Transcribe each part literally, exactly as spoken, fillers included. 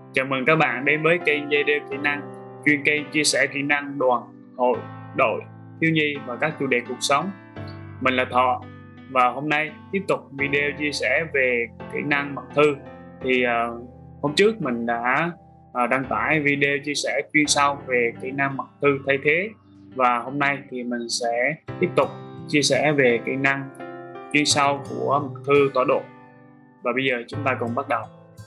Chào mừng các bạn đến với kênh dây đeo kỹ năng, chuyên kênh chia sẻ kỹ năng đoàn, hội, đội, thiếu nhi và các chủ đề cuộc sống. Mình là Thọ và hôm nay tiếp tục video chia sẻ về kỹ năng mật thư. Thì uh, hôm trước mình đã uh, đăng tải video chia sẻ chuyên sâu về kỹ năng mật thư thay thế, và hôm nay thì mình sẽ tiếp tục chia sẻ về kỹ năng chuyên sâu của mật thư tọa độ. Và bây giờ chúng ta cùng bắt đầu.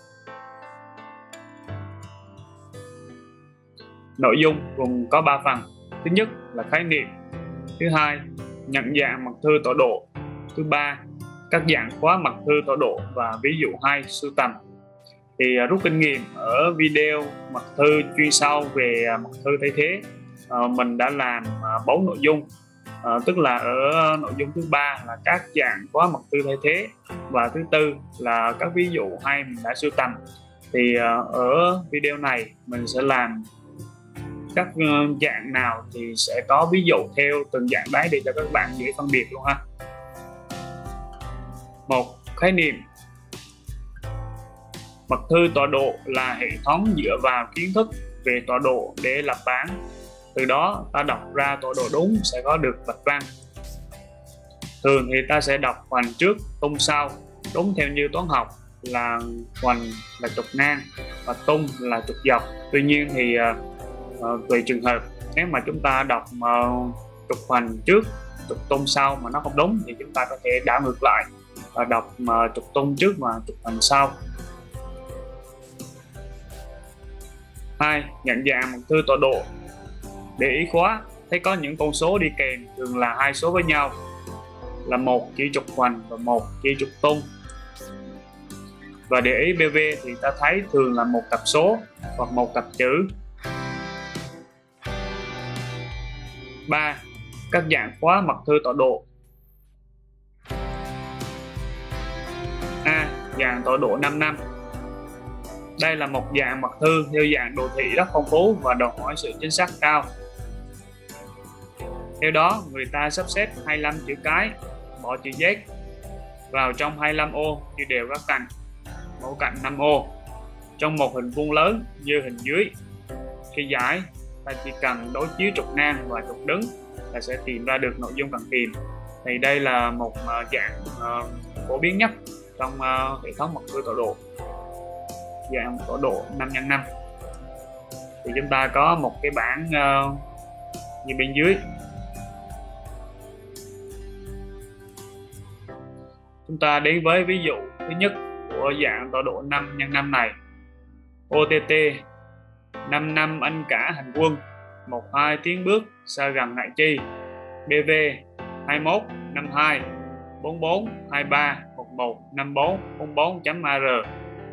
Nội dung gồm có ba phần. Thứ nhất là khái niệm, thứ hai nhận dạng mật thư tọa độ, thứ ba các dạng khóa mật thư tọa độ và ví dụ hai sưu tầm. Thì rút kinh nghiệm ở video mật thư chuyên sâu về mật thư thay thế, mình đã làm bốn nội dung, tức là ở nội dung thứ ba là các dạng khóa mật thư thay thế, và thứ tư là các ví dụ hay mình đã sưu tầm. Thì ở video này mình sẽ làm các dạng nào thì sẽ có ví dụ theo từng dạng đấy để cho các bạn dễ phân biệt luôn ha. Một, khái niệm. Mật thư tọa độ là hệ thống dựa vào kiến thức về tọa độ để lập bảng. Từ đó ta đọc ra tọa độ đúng sẽ có được bạch văn. Thường thì ta sẽ đọc hoành trước, tung sau, đúng theo như toán học là hoành là trục ngang và tung là trục dọc. Tuy nhiên thì uh, tùy trường hợp, nếu mà chúng ta đọc uh, trục hoành trước, trục tung sau mà nó không đúng thì chúng ta có thể đảo ngược lại và đọc uh, trục tung trước và trục hoành sau. Hai, nhận dạng mật thư tọa độ. Để ý khóa, thấy có những con số đi kèm, thường là hai số với nhau, là một chỉ trục hoành và một chỉ trục tung. Và để ý bê vê thì ta thấy thường là một cặp số hoặc một cặp chữ. Ba, các dạng khóa mật thư tọa độ. A. Dạng tọa độ năm năm. Đây là một dạng mật thư theo dạng đồ thị rất phong phú và đòi hỏi sự chính xác cao. Theo đó, người ta sắp xếp hai mươi lăm chữ cái, bỏ chữ Z vào trong hai mươi lăm ô chia đều các cạnh, mỗi cạnh năm ô, trong một hình vuông lớn như hình dưới. Khi giải, ta chỉ cần đối chiếu trục ngang và trục đứng là sẽ tìm ra được nội dung cần tìm. Thì đây là một dạng uh, phổ biến nhất trong uh, hệ thống mật thư tọa độ, dạng tọa độ năm nhân năm. Thì chúng ta có một cái bảng uh, như bên dưới. Chúng ta đến với ví dụ thứ nhất của dạng tọa độ năm nhân năm này. ô tê tê năm năm anh cả hành quân, một hai tiến bước xa gần ngại chi. bê vê hai mốt năm hai bốn bốn hai ba một một năm bốn không bốn chấm a rờ.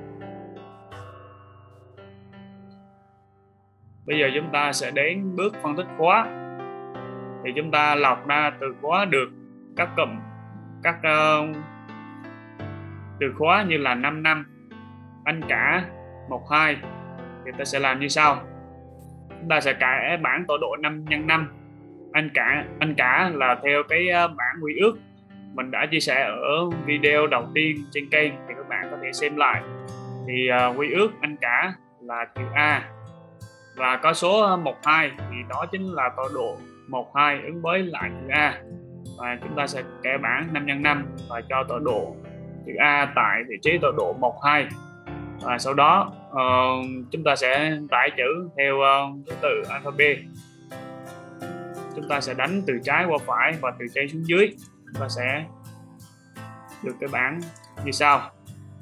Bây giờ chúng ta sẽ đến bước phân tích khóa. Thì chúng ta lọc ra từ khóa được các cụm, các uh, từ khóa như là năm năm, anh cả, một hai. Thì ta sẽ làm như sau. Chúng ta sẽ cải bảng tọa độ năm nhân năm. Anh cả, anh cả là theo cái bảng quy ước mình đã chia sẻ ở video đầu tiên trên kênh, thì các bạn có thể xem lại. Thì uh, quy ước anh cả là chữ A, và có số một hai thì đó chính là tọa độ một hai ứng với lại chữ A. Và chúng ta sẽ kẻ bảng năm nhân năm và cho tọa độ chữ A tại vị trí tọa độ một hai. Và sau đó uh, chúng ta sẽ tải chữ theo uh, thứ tự alphabet. Chúng ta sẽ đánh từ trái qua phải và từ trên xuống dưới. Chúng ta sẽ được cái bảng như sau.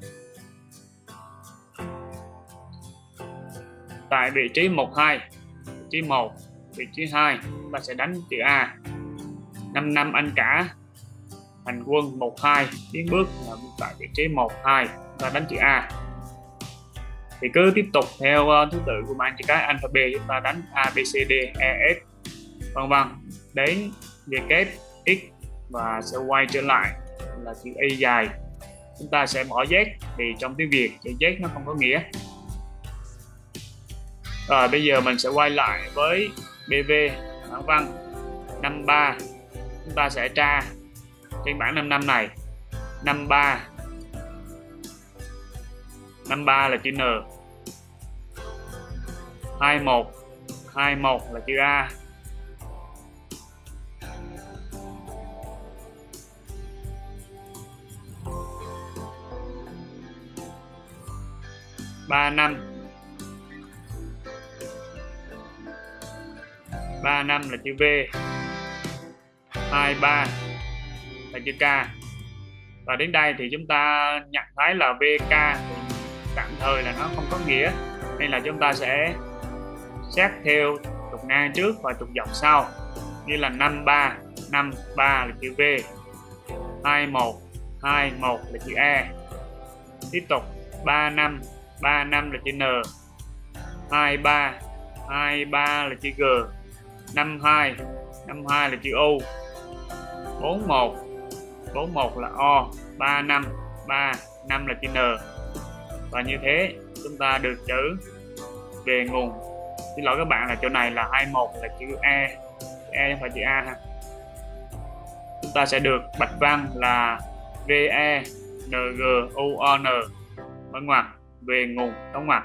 Tại vị trí một hai, vị trí một, vị trí hai, chúng ta sẽ đánh chữ A. năm năm anh cả hành quân một hai tiến bước là tại vị trí một hai, chúng ta đánh chữ A. Thì cứ tiếp tục theo uh, thứ tự của bảng chữ cái alphabet, chúng ta đánh A, B, C, D, E, F vân vân đến W, X và sẽ quay trở lại là chữ Y dài. Chúng ta sẽ bỏ Z vì trong tiếng Việt chữ Z nó không có nghĩa. Rồi bây giờ mình sẽ quay lại với bê vê bảng văn năm ba. Chúng ta sẽ tra trên bảng năm năm này. năm ba năm ba là chữ N. hai một, hai một là chữ A. ba năm, ba năm là chữ V. hai ba là chữ K. Và đến đây thì chúng ta nhận thấy là vê ca thì tạm thời là nó không có nghĩa, nên là chúng ta sẽ xét theo trục ngang trước và trục dọc sau, như là năm ba, năm ba là chữ V, hai một, hai một là chữ E. Tiếp tục ba năm, ba năm là chữ N, hai ba, hai ba là chữ G, năm hai, năm hai là chữ U, bốn một, bốn một là O, ba năm, ba năm là chữ N. Và như thế chúng ta được chữ về nguồn. Xin lỗi các bạn là chỗ này là hai một là chữ E, E không phải chữ A ha. Chúng ta sẽ được bạch văn là VE NGUON mở ngoặc về nguồn đóng ngoặc.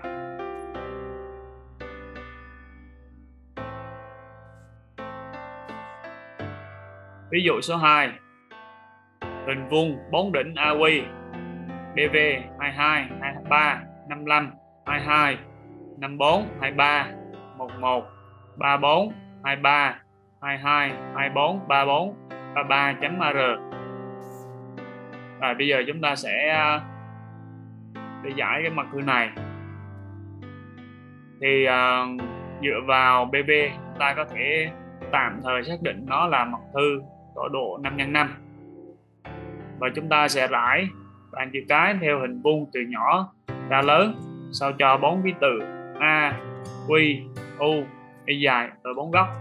Ví dụ số hai, hình vuông bốn đỉnh a quy bê vê hai hai, hai ba, năm lăm, hai hai, năm bốn, hai ba, một một, ba bốn, hai ba, hai hai, hai bốn, ba bốn, ba ba chấm R. Và bây giờ chúng ta sẽ để giải cái mặt thư này thì uh, dựa vào bê vê chúng ta có thể tạm thời xác định nó là mặt thư tọa độ năm nhân năm, và chúng ta sẽ rải bàn chữ cái theo hình vuông từ nhỏ ra lớn, sao cho bốn ký tự A, Q, U, Y dài rồi bốn góc.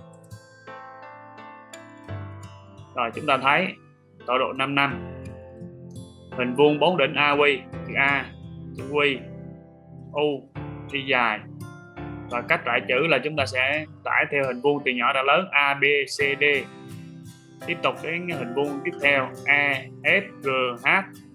Rồi chúng ta thấy tọa độ năm năm, hình vuông bốn đỉnh a quy, chữ A, chữ Q, U, Y dài. Và cách rải chữ là chúng ta sẽ rải theo hình vuông từ nhỏ ra lớn A, B, C, D. Tiếp tục đến hình vuông tiếp theo E, F, G, H,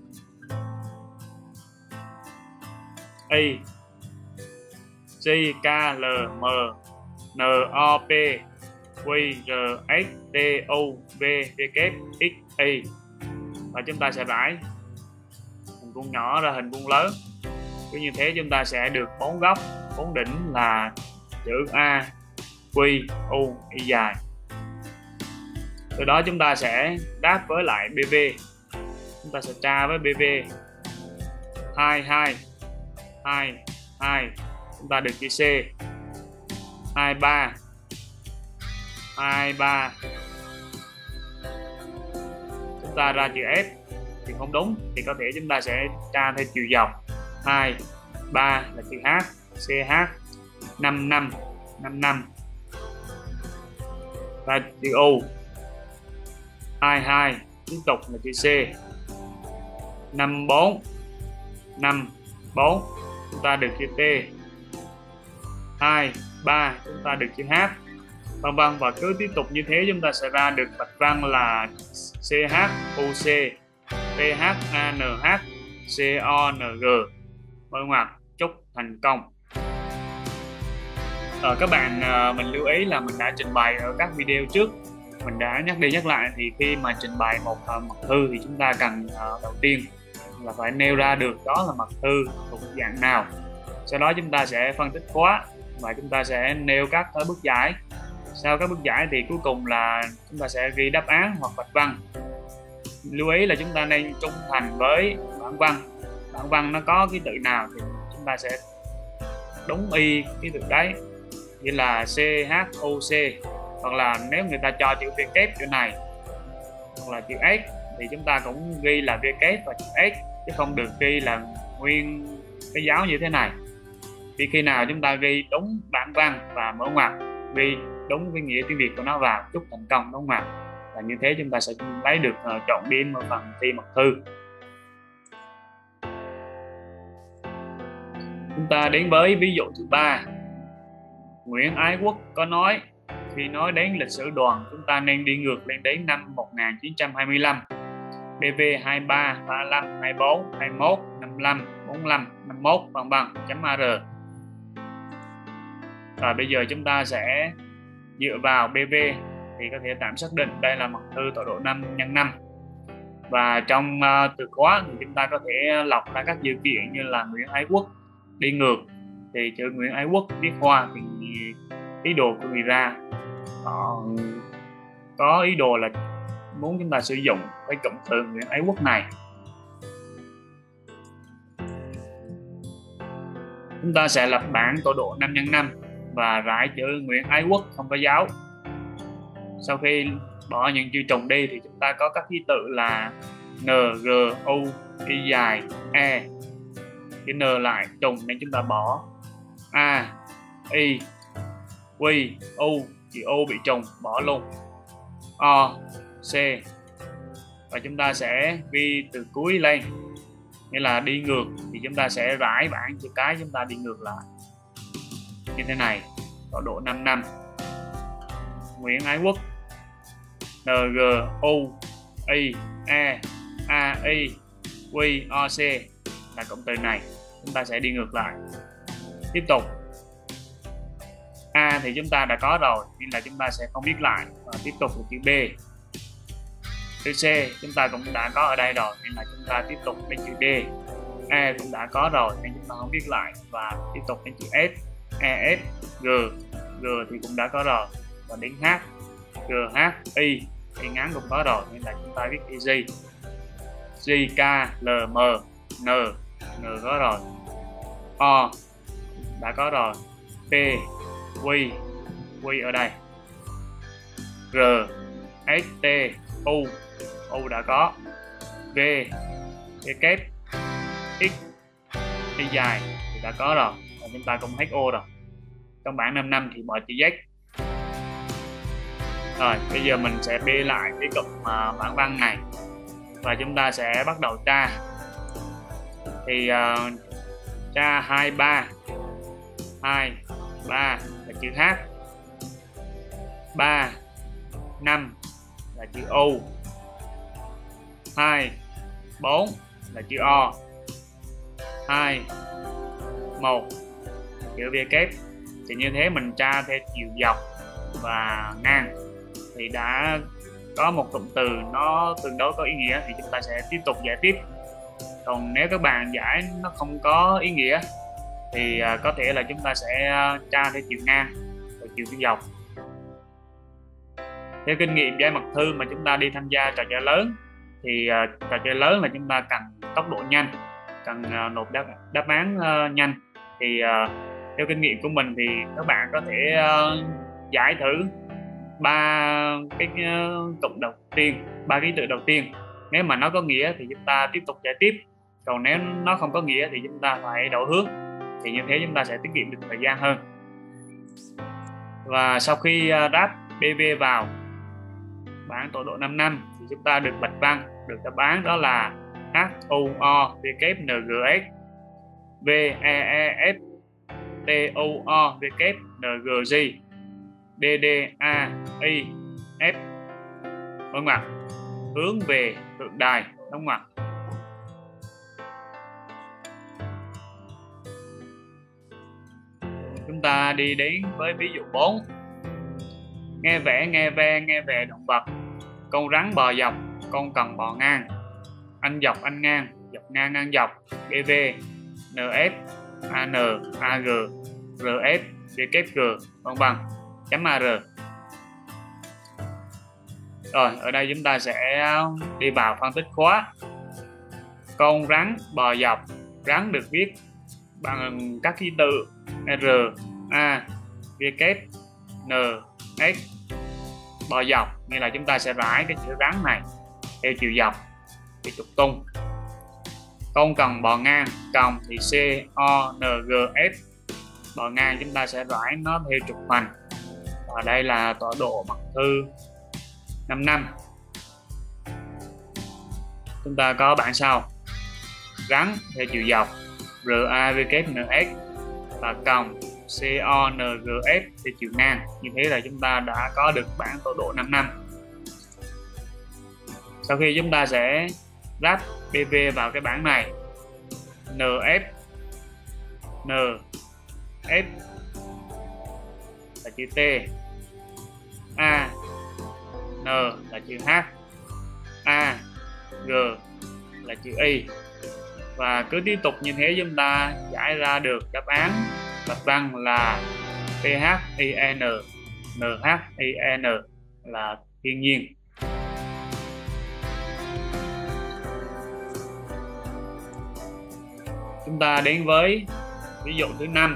Y, J, K, L, M, N, O, P, Q, R, S, T, U, V, W, X, Y. Và chúng ta sẽ rải hình vuông nhỏ ra hình vuông lớn. Cứ như thế chúng ta sẽ được bốn góc, bốn đỉnh là chữ A, Q, U, Y dài. Từ đó chúng ta sẽ đáp với lại bê vê. Chúng ta sẽ tra với bê vê hai hai, hai hai, chúng ta được chữ C, hai ba, hai ba, chúng ta ra chữ F thì không đúng, thì có thể chúng ta sẽ tra theo chiều dọc hai ba là chữ H, C H, năm năm, năm năm, và chữ U, hai hai, tiếp tục là chữ C, năm bốn, năm bốn, chúng ta được chữ T, hai ba, chúng ta được chữ H, vân vân. Và cứ tiếp tục như thế chúng ta sẽ ra được bạch văn là C H U C, P H A N H, C O N G mở ngoặc. Chúc thành công. Ờ, các bạn mình lưu ý là mình đã trình bày ở các video trước, mình đã nhắc đi nhắc lại, thì khi mà trình bày một uh, mặt thư thì chúng ta cần uh, đầu tiên là phải nêu ra được đó là mặt thư thuộc dạng nào. Sau đó chúng ta sẽ phân tích khóa và chúng ta sẽ nêu các uh, bước giải. Sau các bước giải thì cuối cùng là chúng ta sẽ ghi đáp án hoặc bạch văn. Lưu ý là chúng ta nên trung thành với bản văn. Bản văn nó có ký tự nào thì chúng ta sẽ đúng y ký tự đấy, như là C H U C, hoặc là nếu người ta cho chữ V kép chỗ này hoặc là chữ S thì chúng ta cũng ghi là V kép và chữ S, chứ không được ghi là nguyên cái dấu như thế này. Thì khi nào chúng ta ghi đúng bản văn và mở ngoặc, ghi đúng cái nghĩa tiếng Việt của nó vào, chúc thành công đúng không? Và như thế chúng ta sẽ lấy được uh, chọn điểm ở phần thi mật thư. Chúng ta đến với ví dụ thứ ba. Nguyễn Ái Quốc có nói khi nói đến lịch sử đoàn chúng ta nên đi ngược lên đến năm một nghìn chín trăm hai mươi lăm. bê vê hai ba, ba lăm, hai bốn, hai mốt, năm lăm, bốn lăm, năm mốt vân vân chấm R. Và bây giờ chúng ta sẽ dựa vào bê vê thì có thể tạm xác định đây là mật thư tọa độ năm nhân năm. Và trong uh, từ khóa thì chúng ta có thể lọc ra các dữ kiện như là Nguyễn Ái Quốc đi ngược, thì chữ Nguyễn Ái Quốc viết hoa thì ý đồ của người ra họ có ý đồ là muốn chúng ta sử dụng cái cụm từ Nguyễn Ái Quốc này. Chúng ta sẽ lập bảng tọa độ năm nhân năm và rải chữ Nguyễn Ái Quốc không có dấu. Sau khi bỏ những chữ trùng đi thì chúng ta có các ký tự là N, G, U, Y dài, E. Cái N lại trùng nên chúng ta bỏ A, Y, Q, U, chữ U bị trùng bỏ luôn, O, C. Và chúng ta sẽ ghi từ cuối lên, nghĩa là đi ngược thì chúng ta sẽ rải bảng chữ cái chúng ta đi ngược lại như thế này. Tọa độ năm năm Nguyễn Ái Quốc N, G, U, Y, E, A, Y, Q, O, C là cụm từ này, chúng ta sẽ đi ngược lại. Tiếp tục A thì chúng ta đã có rồi nên là chúng ta sẽ không viết lại, và tiếp tục là chữ B. Chữ C chúng ta cũng đã có ở đây rồi nên là chúng ta tiếp tục đến chữ D. E cũng đã có rồi nên chúng ta không viết lại, và tiếp tục đến chữ S, E, S, G. G thì cũng đã có rồi, và đến H, G, H, Y thì ngắn cũng có rồi nên là chúng ta viết chữ G. G, K, L, M, N, N có rồi, O đã có rồi, P, Q, Q ở đây, R, S, T, U, U đã có, V, W, X, Y dài thì đã có rồi, và chúng ta cũng hết ô rồi. Trong bảng năm năm thì bỏ chữ Z. Rồi bây giờ mình sẽ bê lại cái cụm uh, bảng văn này và chúng ta sẽ bắt đầu tra. Thì uh, tra hai ba hai ba là chữ H, ba năm là chữ U, hai bốn là chữ O, hai một chữ W. Thì như thế mình tra theo chiều dọc và ngang thì đã có một cụm từ nó tương đối có ý nghĩa thì chúng ta sẽ tiếp tục giải tiếp. Còn nếu các bạn giải nó không có ý nghĩa thì uh, có thể là chúng ta sẽ uh, tra theo chiều ngang và chiều dọc. Theo kinh nghiệm giải mật thư mà chúng ta đi tham gia trò chơi lớn thì uh, trò chơi lớn là chúng ta cần tốc độ nhanh, cần uh, nộp đáp, đáp án uh, nhanh. Thì uh, theo kinh nghiệm của mình thì các bạn có thể uh, giải thử ba cái uh, cụm đầu tiên, ba ký tự đầu tiên. Nếu mà nó có nghĩa thì chúng ta tiếp tục giải tiếp, còn nếu nó không có nghĩa thì chúng ta phải đổi hướng, thì như thế chúng ta sẽ tiết kiệm được thời gian hơn. Và sau khi uh, ráp bê vê vào bảng tọa độ năm năm thì chúng ta được bạch văn, được đáp án đó là H, U, O, W, N, G, S, V, E, E, F, T, U, O, W, N, G, G, D, D, A, I, F. Đúng không ạ? Hướng về tượng đài, đúng không ạ? Chúng ta đi đến với ví dụ bốn. Nghe vẽ, nghe ve, nghe về động vật. Con rắn bò dọc, con cần bò ngang. Anh dọc, anh ngang, dọc ngang, ngang dọc. bê vê, en ép, a en, a giê, rờ ép, vê kép giê, vân vân. Chấm a rờ. Rồi, ở đây chúng ta sẽ đi vào phân tích khóa. Con rắn bò dọc, rắn được viết bằng các ký tự R, A, W, N, S. Bò dọc nghĩa là chúng ta sẽ rải cái chữ rắn này theo chiều dọc thì trục tung. Con cần bò ngang, còng thì C, O, N, G, F. Bò ngang chúng ta sẽ rải nó theo trục hoành. Và đây là tọa độ mật thư năm năm. Chúng ta có bảng sau: rắn theo chiều dọc R, A, W, N, S và còng C, O, N, G, F theo chiều ngang. Như thế là chúng ta đã có được bảng tọa độ năm năm. Sau khi chúng ta sẽ ráp bê vê vào cái bảng này, N, F, N, F, là chữ T, A, N là chữ H, A, G là chữ Y. Và cứ tiếp tục như thế chúng ta giải ra được đáp án bạch văn là T H I N, N H I N là thiên nhiên. Chúng ta đến với ví dụ thứ năm.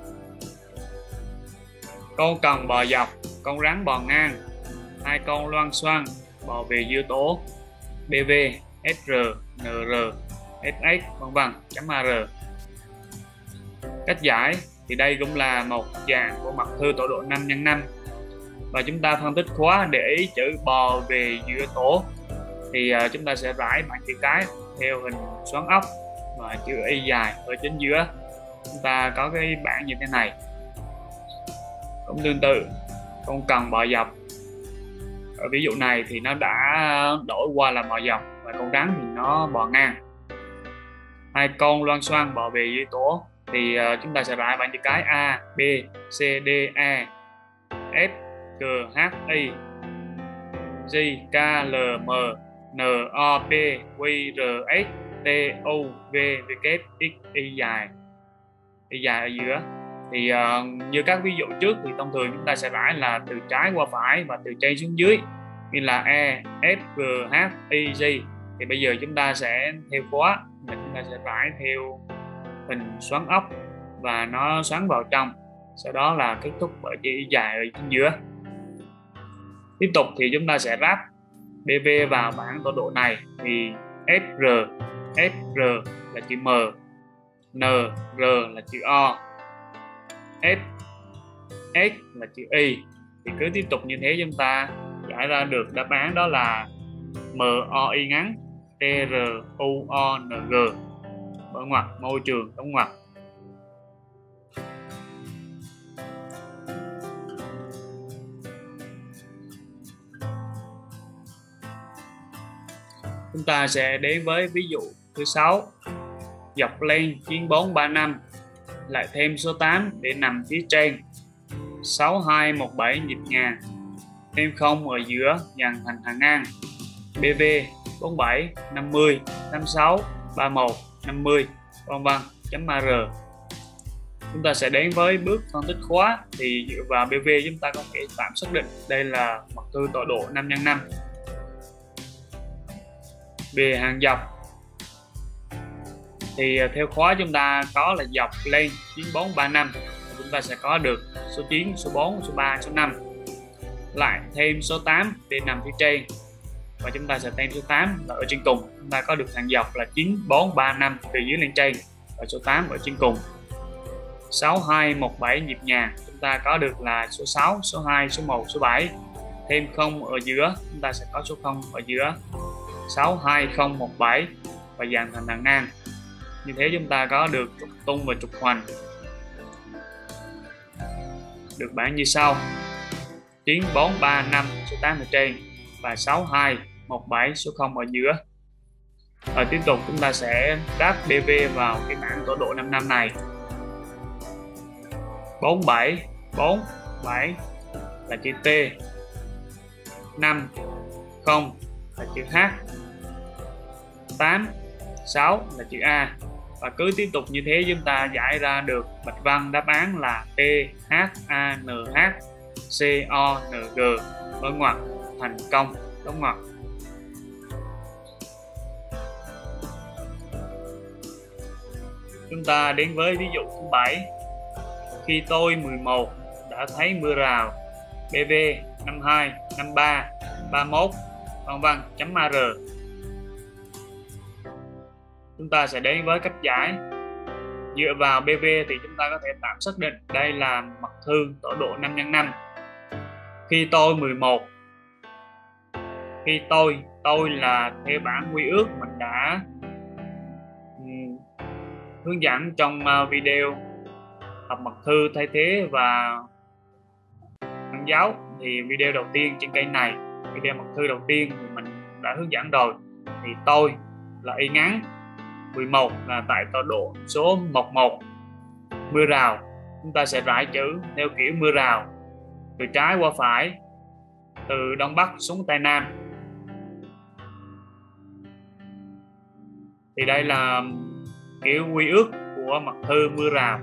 Con cần bò dọc, con rắn bò ngang, hai con loan xoan bò về giữa tổ bê vê, ét rờ, en rờ, ét ích vân vân chấm a rờ. Cách giải thì đây cũng là một dạng của mặt thư tọa độ năm nhân năm, và chúng ta phân tích khóa để ý chữ bò về giữa tổ thì uh, chúng ta sẽ rải bảng chữ cái theo hình xoắn ốc và chữ y dài ở chính giữa. Chúng ta có cái bảng như thế này. Cũng tương tự, con cần bò dọc ở ví dụ này thì nó đã đổi qua là bò dọc, và con rắn thì nó bò ngang. Hai con loan xoan bò về dưới tổ thì uh, chúng ta sẽ rải bảng chữ cái A, B, C, D, E, F, G, H, I, J, K, L, M, N, O, P, Q, R, S, T, U, V, W, X, Y dài, Y dài ở giữa. Thì uh, như các ví dụ trước thì thông thường chúng ta sẽ rải là từ trái qua phải và từ trên xuống dưới, như là E, F, G, H, I, J. Thì bây giờ chúng ta sẽ theo khóa là chúng ta sẽ rải theo hình xoắn ốc và nó xoắn vào trong, sau đó là kết thúc bởi chữ Y dài ở chính giữa. Tiếp tục thì chúng ta sẽ ráp bê vê vào bảng tọa độ này thì ét rờ, ét rờ là chữ M, N, R là chữ O, F, S là chữ Y. Thì cứ tiếp tục như thế chúng ta giải ra được đáp án đó là M, O, Y ngắn, T, R, U, O, N, G, mở ngoặc, môi trường, đóng ngoặc. Chúng ta sẽ đến với ví dụ thứ sáu. Dọc lên chín bốn ba năm, lại thêm số tám để nằm phía trên, sáu hai một bảy nhịp nhàng, thêm không ở giữa dần thành hàng ngang, bê vê bốn bảy, năm mươi, năm sáu, ba mươi mốt, năm mươi vân vân chấm a rờ. Chúng ta sẽ đến với bước phân tích khóa thì dựa vào bê vê chúng ta có thể tạm xác định đây là mặt thư tọa độ năm nhân năm. Về hàng dọc thì theo khóa chúng ta có là dọc lên chín bốn ba năm, chúng ta sẽ có được số chín, số bốn, số ba, số năm, lại thêm số tám để nằm phía trên, và chúng ta sẽ thêm số tám là ở trên cùng. Chúng ta có được hàng dọc là chín bốn ba năm từ dưới lên trên và số tám ở trên cùng. Sáu hai một bảy nhịp nhàng, chúng ta có được là số sáu, số hai, số một, số bảy, thêm không ở giữa, chúng ta sẽ có số không ở giữa, sáu hai không một bảy và dàn thành hàng ngang. Như thế chúng ta có được trục tung và trục hoành. Được bảng như sau: chín bốn ba năm số tám ở trên và sáu hai một bảy số không ở giữa. Rồi tiếp tục chúng ta sẽ đáp bê vê vào cái bảng tọa độ năm năm này. bốn bảy, bốn, bảy là chữ T, năm, không là chữ H, tám, sáu là chữ A. Và cứ tiếp tục như thế chúng ta giải ra được bạch văn đáp án là T, H, A, N, H, C, O, N, G, mở ngoặc, thành công, đóng ngoặc. Chúng ta đến với ví dụ thứ bảy. Khi tôi mười một đã thấy mưa rào, bê vê năm hai, năm ba, ba mươi mốt vân vân chấm a rờ. Chúng ta sẽ đến với cách giải. Dựa vào bê vê thì chúng ta có thể tạm xác định đây là mặt thư tọa độ năm nhân năm. Khi tôi mười một, khi tôi tôi là theo bản quy ước mình đã um, hướng dẫn trong uh, video học mặt thư thay thế và văn giáo. Thì video đầu tiên trên kênh này, video mặt thư đầu tiên thì mình đã hướng dẫn rồi. Thì tôi là y ngắn, mười một là tại tọa độ số mười một. Mưa rào chúng ta sẽ rải chữ theo kiểu mưa rào, từ trái qua phải, từ đông bắc xuống tây nam. Thì đây là kiểu quy ước của mật thư mưa rào.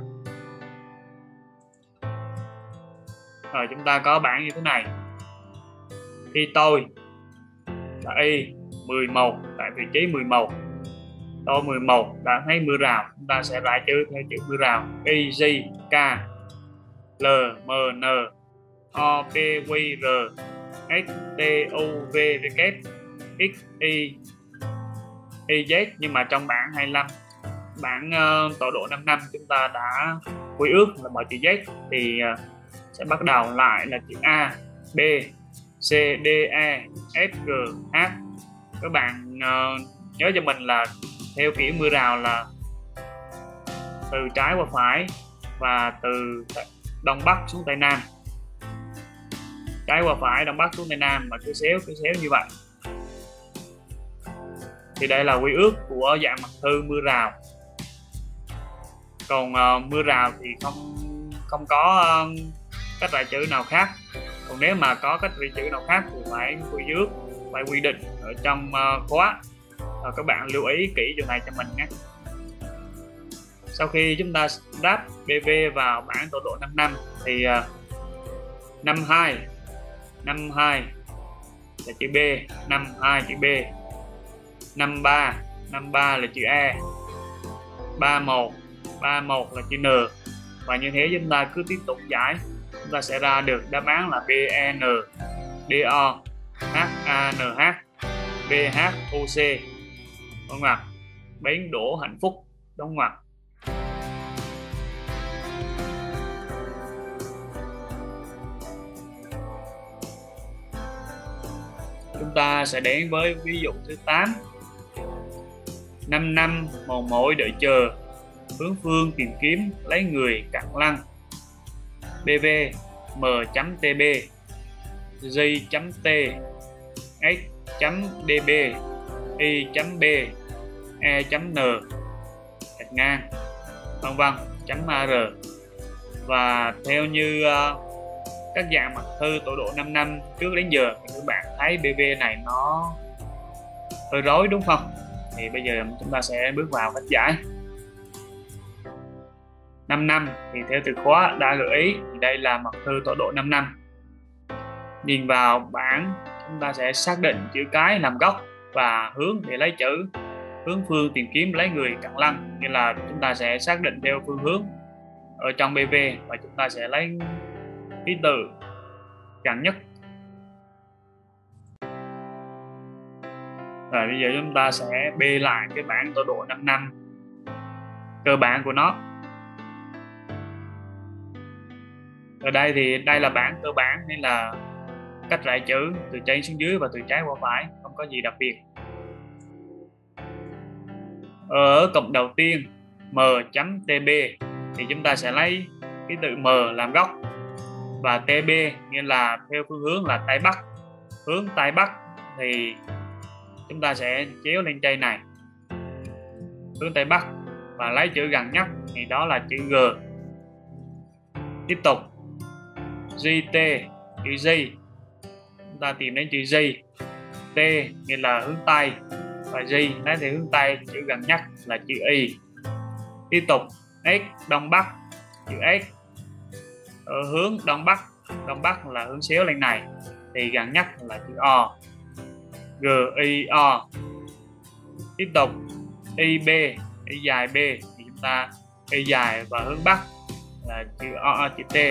Rồi chúng ta có bảng như thế này. Khi tôi là Y mười một tại vị trí mười một, tôi mười một đã thấy mưa rào, chúng ta sẽ rải chữ theo chữ mưa rào. Y, J, K, L, M, N, O, P, Q, R, S, T, U, V, W, X, Y, Y, Z. Nhưng mà trong bảng hai mươi lăm, bảng uh, tọa độ năm năm, chúng ta đã quy ước là bằng chữ Z, thì uh, sẽ bắt đầu lại là chữ A, B, C, D, E, F, G, H. Các bạn uh, nhớ cho mình là theo kiểu mưa rào là từ trái qua phải và từ đông bắc xuống tây nam, trái qua phải, đông bắc xuống tây nam, mà cứ xéo cứ xéo như vậy. Thì đây là quy ước của dạng mật thư mưa rào. Còn uh, mưa rào thì không không có uh, cách rải chữ nào khác. Còn nếu mà có cách rải chữ nào khác thì phải quy ước, phải quy định ở trong uh, khóa. Và các bạn lưu ý kỹ chỗ này cho mình nhé. Sau khi chúng ta đáp bê vê vào bảng tọa độ năm năm thì uh, năm hai năm hai là chữ B, năm hai chữ B, năm ba năm ba là chữ E, ba một ba một là chữ N. Và như thế chúng ta cứ tiếp tục giải, chúng ta sẽ ra được đáp án là B E N D O H A N H B H O C. Đúng không ạ? Bến đỗ hạnh phúc. Đúng không ạ? Chúng ta sẽ đến với ví dụ thứ tám. Năm năm mòn mỏi đợi chờ, hướng phương tìm kiếm lấy người cặn lăng. bê vê M chấm T B J chấm T X chấm D B Y chấm B E chấm N gạch ngang vân vân chấm A R. Và theo như uh, các dạng mật thư tọa độ năm năm trước đến giờ thì các bạn thấy bê vê này nó hơi rối đúng không? Thì bây giờ chúng ta sẽ bước vào cách giải. năm năm thì theo từ khóa đã gợi ý thì đây là mật thư tọa độ năm năm. Nhìn vào bảng chúng ta sẽ xác định chữ cái làm gốc và hướng để lấy chữ, hướng phương tìm kiếm lấy người cặn lăng, như là chúng ta sẽ xác định theo phương hướng ở trong bê vê và chúng ta sẽ lấy ký tự gần nhất. Rồi bây giờ chúng ta sẽ bê lại cái bảng tọa độ năm năm cơ bản của nó. Ở đây thì đây là bảng cơ bản nên là cách rải chữ từ trên xuống dưới và từ trái qua phải, không có gì đặc biệt. Ở cụm đầu tiên M chấm T B thì chúng ta sẽ lấy ký tự M làm gốc và T B nghĩa là theo phương hướng là Tây Bắc. Hướng Tây Bắc thì chúng ta sẽ chéo lên trên này, hướng Tây Bắc, và lấy chữ gần nhất thì đó là chữ G. Tiếp tục G T, chữ G, chúng ta tìm đến chữ G. T nghĩa là hướng Tây và G lấy theo hướng Tây, chữ gần nhất là chữ Y. Tiếp tục X Đông Bắc, chữ X ở hướng Đông Bắc, Đông Bắc là hướng xéo lên này thì gần nhất là chữ O. G I O. Tiếp tục I B, Y dài B thì chúng ta Y dài và hướng Bắc là chữ O, chữ T.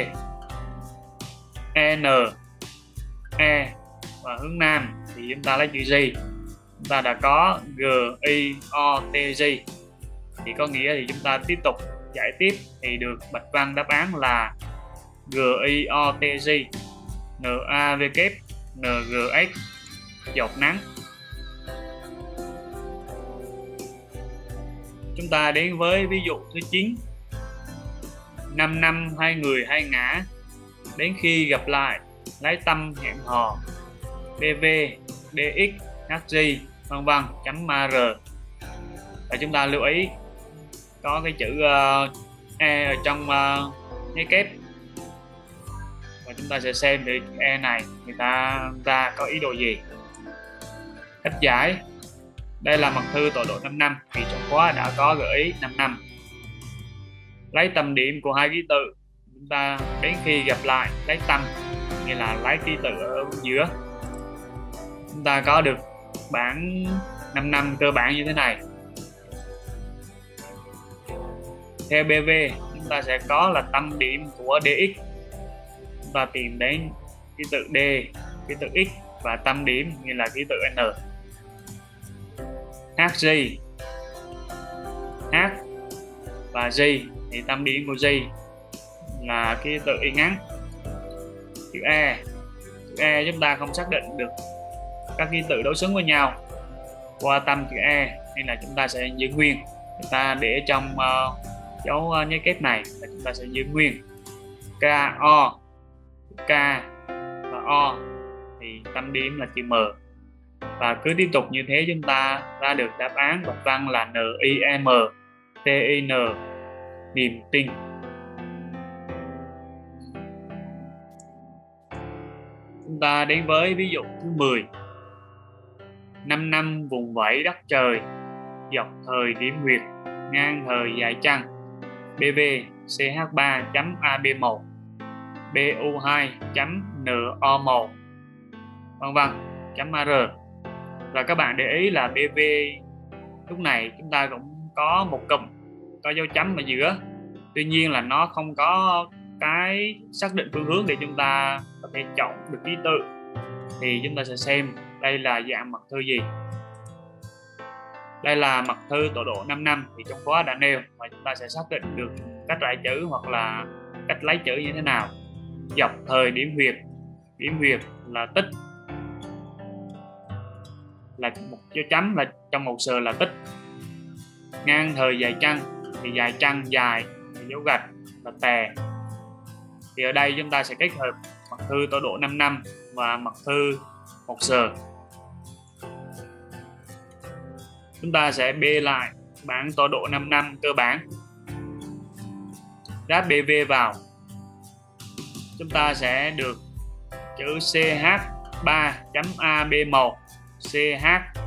N E và hướng Nam thì chúng ta lấy chữ G. Chúng ta đã có G I O T G thì có nghĩa thì chúng ta tiếp tục giải tiếp thì được bạch văn đáp án là G I O T G N A W N G X giọt nắng. Chúng ta đến với ví dụ thứ chín. Năm năm hai người hai ngã, đến khi gặp lại lấy tâm hẹn hò. bê vê D X H G vân vân chấm A R. Và chúng ta lưu ý có cái chữ uh, E ở trong uh, nháy kép. và chúng ta sẽ xem từ chữ E này người ta ra có ý đồ gì. Cách giải: đây là mật thư tọa độ năm năm thì trong khóa đã có gợi ý năm năm. Lấy tâm điểm của hai ký tự, chúng ta đến khi gặp lại lấy tâm, nghĩa là lấy ký tự ở giữa, chúng ta có được bảng năm năm cơ bản như thế này. Theo bê vê, chúng ta sẽ có là tâm điểm của đê ích, chúng ta tìm đến ký tự D, ký tự X và tâm điểm như là ký tự N. hát giê, H và G thì tâm điểm của G là ký tự Y ngắn. Chữ E, chữ E chúng ta không xác định được các ký tự đối xứng với nhau qua tâm chữ E nên là chúng ta sẽ giữ nguyên, chúng ta để trong uh, dấu uh, nháy kép này là chúng ta sẽ giữ nguyên. K, O, K và O thì tâm điểm là chữ M, và cứ tiếp tục như thế chúng ta ra được đáp án bậc văn là N I M T I N, niềm tin. Chúng ta đến với ví dụ thứ mười. Năm năm vùng vẫy đất trời, dọc thời điểm nguyệt, ngang thời dài trăng. bê vê C H ba chấm A B một, B U hai chấm N O một, vân vân chấm A R. Và các bạn để ý là bê vê lúc này chúng ta cũng có một cụm có dấu chấm ở giữa, tuy nhiên là nó không có cái xác định phương hướng để chúng ta có thể chọn được ký tự. Thì chúng ta sẽ xem đây là dạng mật thư gì. Đây là mật thư tọa độ năm năm thì trong khóa đã nêu, và chúng ta sẽ xác định được cách rải chữ hoặc là cách lấy chữ như thế nào. Dọc thời điểm huyệt, điểm huyệt là tích, là một dấu chấm là trong một sờ là tích. Ngang thời dài trăng thì dài trăng dài thì dấu gạch là tè. Thì ở đây chúng ta sẽ kết hợp mật thư tọa độ năm năm và mật thư một sờ. Chúng ta sẽ bê lại bảng tọa độ năm năm cơ bản, đáp bê vê vào, chúng ta sẽ được chữ C H ba chấm A B một, C H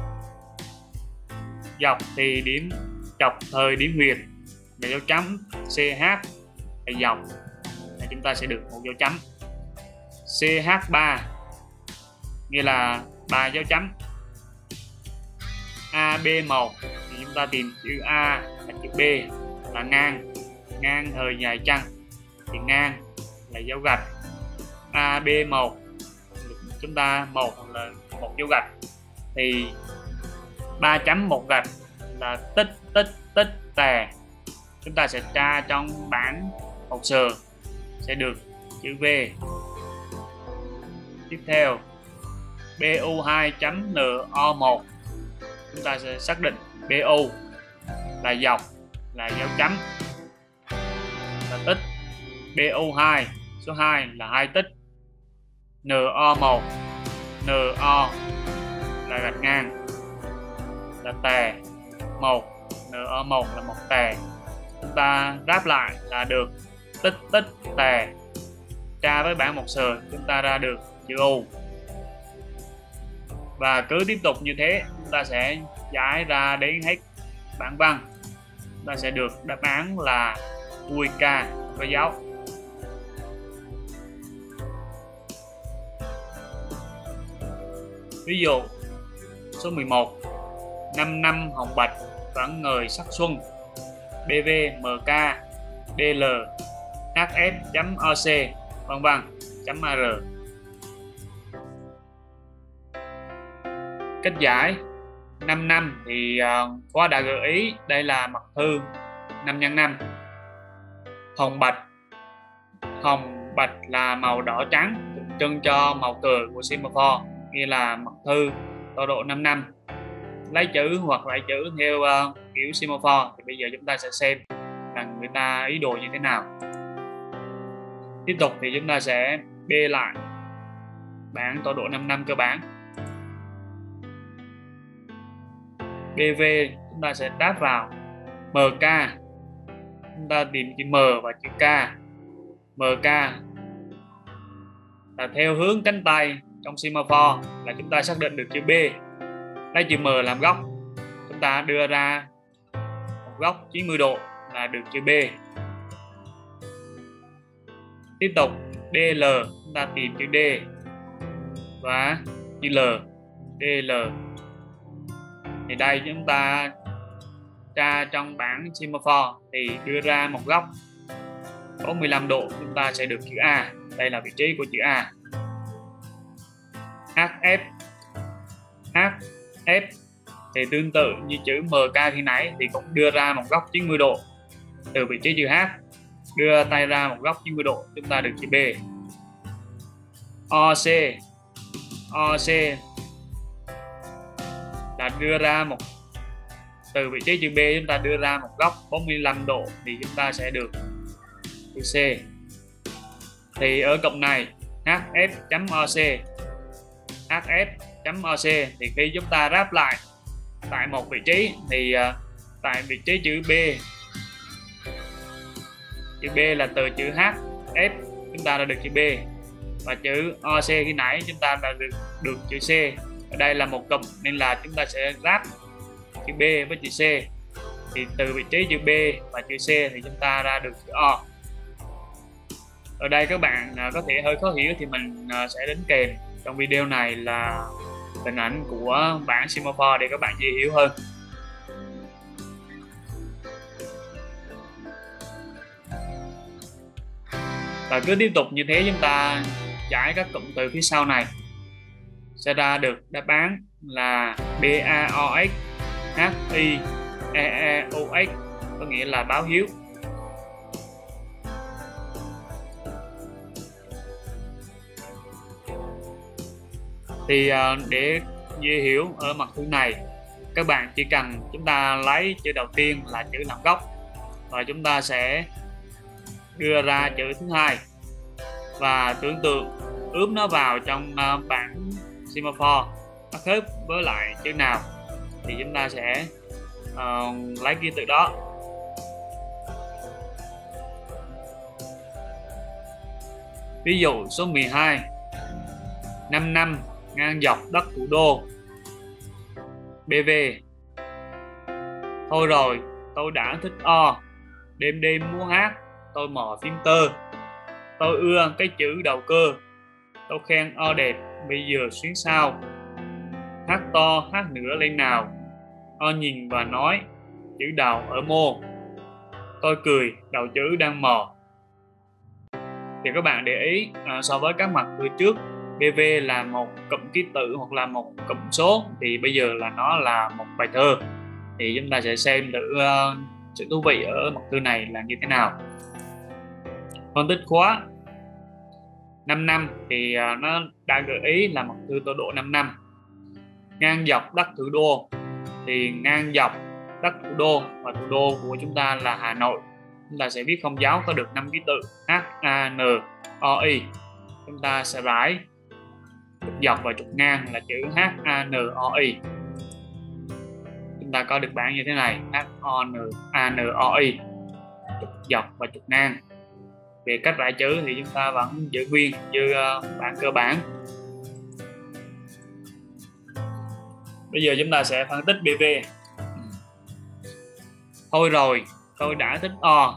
dọc thì điểm dọc thời điểm huyệt là dấu chấm, C H là dọc thì chúng ta sẽ được một dấu chấm. C H ba nghĩa là ba dấu chấm. A B một thì chúng ta tìm chữ A và chữ B là ngang, ngang thời dài trăng thì ngang là dấu gạch. A B một chúng ta một là một dấu gạch thì ba chấm một gạch là tích tích tích tè. Chúng ta sẽ tra trong bảng hột sờ sẽ được chữ V. Tiếp theo B U hai chấm N O một, chúng ta sẽ xác định B U là dọc là dấu chấm là tích, B U hai số hai là hai tích, N O một N O là gạch ngang là tè một, N O một là một tè. Chúng ta ráp lại là được tích tích tè. Tra với bảng một sờ chúng ta ra được chữ U. Và cứ tiếp tục như thế chúng ta sẽ giải ra đến hết bảng văn. Chúng ta sẽ được đáp án là vui ca có dấu. Ví dụ số mười một. Năm năm hồng bạch vẫn ngời sắc xuân. bê vê M K D L H F chấm O C vân vân chấm A R. Cách giải: năm năm thì uh, khóa đã gợi ý đây là mật thư năm nhân năm. Hồng bạch, hồng bạch là màu đỏ trắng tượng trưng cho màu cờ của semaphore, nghĩa là mật thư tọa độ năm năm. Lấy chữ hoặc lấy chữ theo uh, kiểu semaphore thì bây giờ chúng ta sẽ xem là người ta ý đồ như thế nào. Tiếp tục thì chúng ta sẽ bê lại bảng tọa độ năm năm cơ bản. bê vê chúng ta sẽ đáp vào em ca, chúng ta tìm chữ M và chữ K. em ca là theo hướng cánh tay trong semaphore là chúng ta xác định được chữ B, lấy chữ M làm góc, chúng ta đưa ra một góc chín mươi độ là được chữ B. Tiếp tục đê lờ, chúng ta tìm chữ D và chữ L, đê lờ. Thì đây chúng ta tra trong bảng semaphore thì đưa ra một góc bốn mươi lăm độ, chúng ta sẽ được chữ A. Đây là vị trí của chữ A. hát ép, hát ép thì tương tự như chữ em ca khi nãy thì cũng đưa ra một góc chín mươi độ từ vị trí chữ H, đưa tay ra một góc chín mươi độ, chúng ta được chữ B. o xê, o xê là đưa ra một từ vị trí chữ B, chúng ta đưa ra một góc bốn mươi lăm độ thì chúng ta sẽ được chữ C. Thì ở cụm này hát ép chấm o xê, hát ép chấm o xê thì khi chúng ta ráp lại tại một vị trí thì uh, tại vị trí chữ B, chữ B là từ chữ H, F chúng ta đã được chữ B, và chữ o xê khi nãy chúng ta đã được được chữ C. Ở đây là một cụm nên là chúng ta sẽ ráp chữ B với chữ C. Thì từ vị trí chữ B và chữ C thì chúng ta ra được chữ O. Ở đây các bạn có thể hơi khó hiểu thì mình sẽ đính kèm trong video này là hình ảnh của bảng semaphore để các bạn dễ hiểu hơn. Và cứ tiếp tục như thế chúng ta giải các cụm từ phía sau này sẽ ra được đáp án là bê a o ích, hát i e e u ích, có nghĩa là báo hiếu. Thì để dễ hiểu ở mặt thư này, các bạn chỉ cần chúng ta lấy chữ đầu tiên là chữ làm gốc và chúng ta sẽ đưa ra chữ thứ hai và tưởng tượng ướm nó vào trong bảng semaphore, nó khớp với lại chữ nào thì chúng ta sẽ uh, lấy ký tự đó. Ví dụ số mười hai, năm năm ngang dọc đất thủ đô. bê vê, thôi rồi tôi đã thích O, đêm đêm múa hát tôi mò phím tơ, tôi ưa cái chữ đầu cơ, tôi khen O đẹp bây giờ xuyến sao, hát to hát nữa lên nào, O nhìn và nói chữ đầu ở mô, tôi cười đầu chữ đang mò. Thì các bạn để ý à, so với các mặt từ trước, bê vê là một cụm ký tự hoặc là một cụm số, thì bây giờ là nó là một bài thơ. Thì chúng ta sẽ xem thử uh, sự thú vị ở mặt thư này là như thế nào. Phân tích khóa năm năm thì uh, nó đã gợi ý là mặt thư tọa độ năm năm. Ngang dọc đất thủ đô thì ngang dọc đất thủ đô và thủ đô của chúng ta là Hà Nội. Chúng ta sẽ viết không dấu có được năm ký tự H A N O I. Chúng ta sẽ rải trục dọc và trục ngang là chữ H A N O I. Chúng ta có được bảng như thế này, H O N A N O I, trục dọc và trục ngang. Về cách rải chữ thì chúng ta vẫn giữ nguyên như uh, bảng cơ bản. Bây giờ chúng ta sẽ phân tích bê vê. Thôi rồi tôi đã thích O.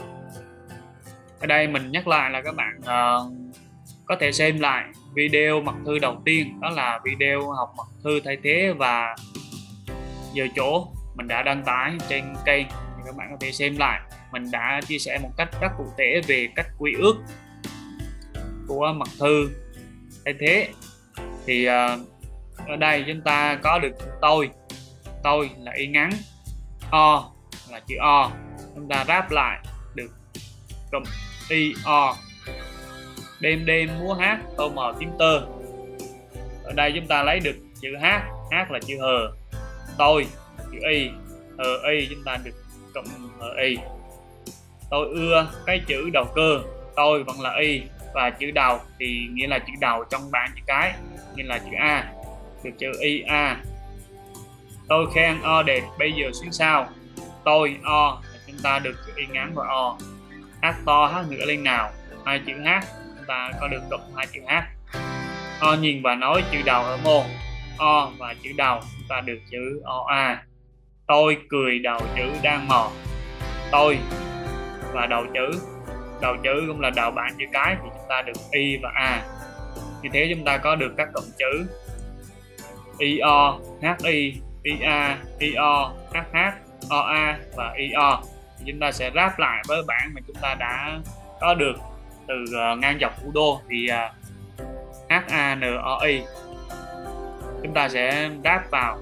Ở đây mình nhắc lại là các bạn uh, có thể xem lại video mặt thư đầu tiên, đó là video học mặt thư thay thế và giờ chỗ mình đã đăng tải trên kênh, thì các bạn có thể xem lại. Mình đã chia sẻ một cách rất cụ thể về cách quy ước của mặt thư thay thế. Thì uh, ở đây chúng ta có được tôi, tôi là y ngắn, O là chữ O, chúng ta ráp lại được cụm y o. Đêm đêm múa hát tôi mò phím tơ. Ở đây chúng ta lấy được chữ H, H là chữ hờ, tôi chữ y, hờ y chúng ta được cụm hờ y. Tôi ưa cái chữ đầu cơ, tôi vẫn là y, và chữ đầu thì nghĩa là chữ đầu trong bảng chữ cái, như là chữ A, được chữ y a. Tôi khen O đẹp bây giờ xuyến sao, tôi O chúng ta được chữ y ngắn và O. Hát to hát nữa lên nào, hai chữ H chúng ta có được cộng hai chữ H. O nhìn và nói chữ đầu ở môn O và chữ đầu chúng ta được chữ O A. Tôi cười đầu chữ đang mò. Tôi và đầu chữ đầu chữ cũng là đầu bảng chữ cái thì chúng ta được Y và A. Như thế chúng ta có được các cụm chữ I O, H I, I A, I O, H H, O A và I O. Thì chúng ta sẽ ráp lại với bảng mà chúng ta đã có được từ uh, ngang dọc thủ đô thì uh, H A N O I. Chúng ta sẽ ráp vào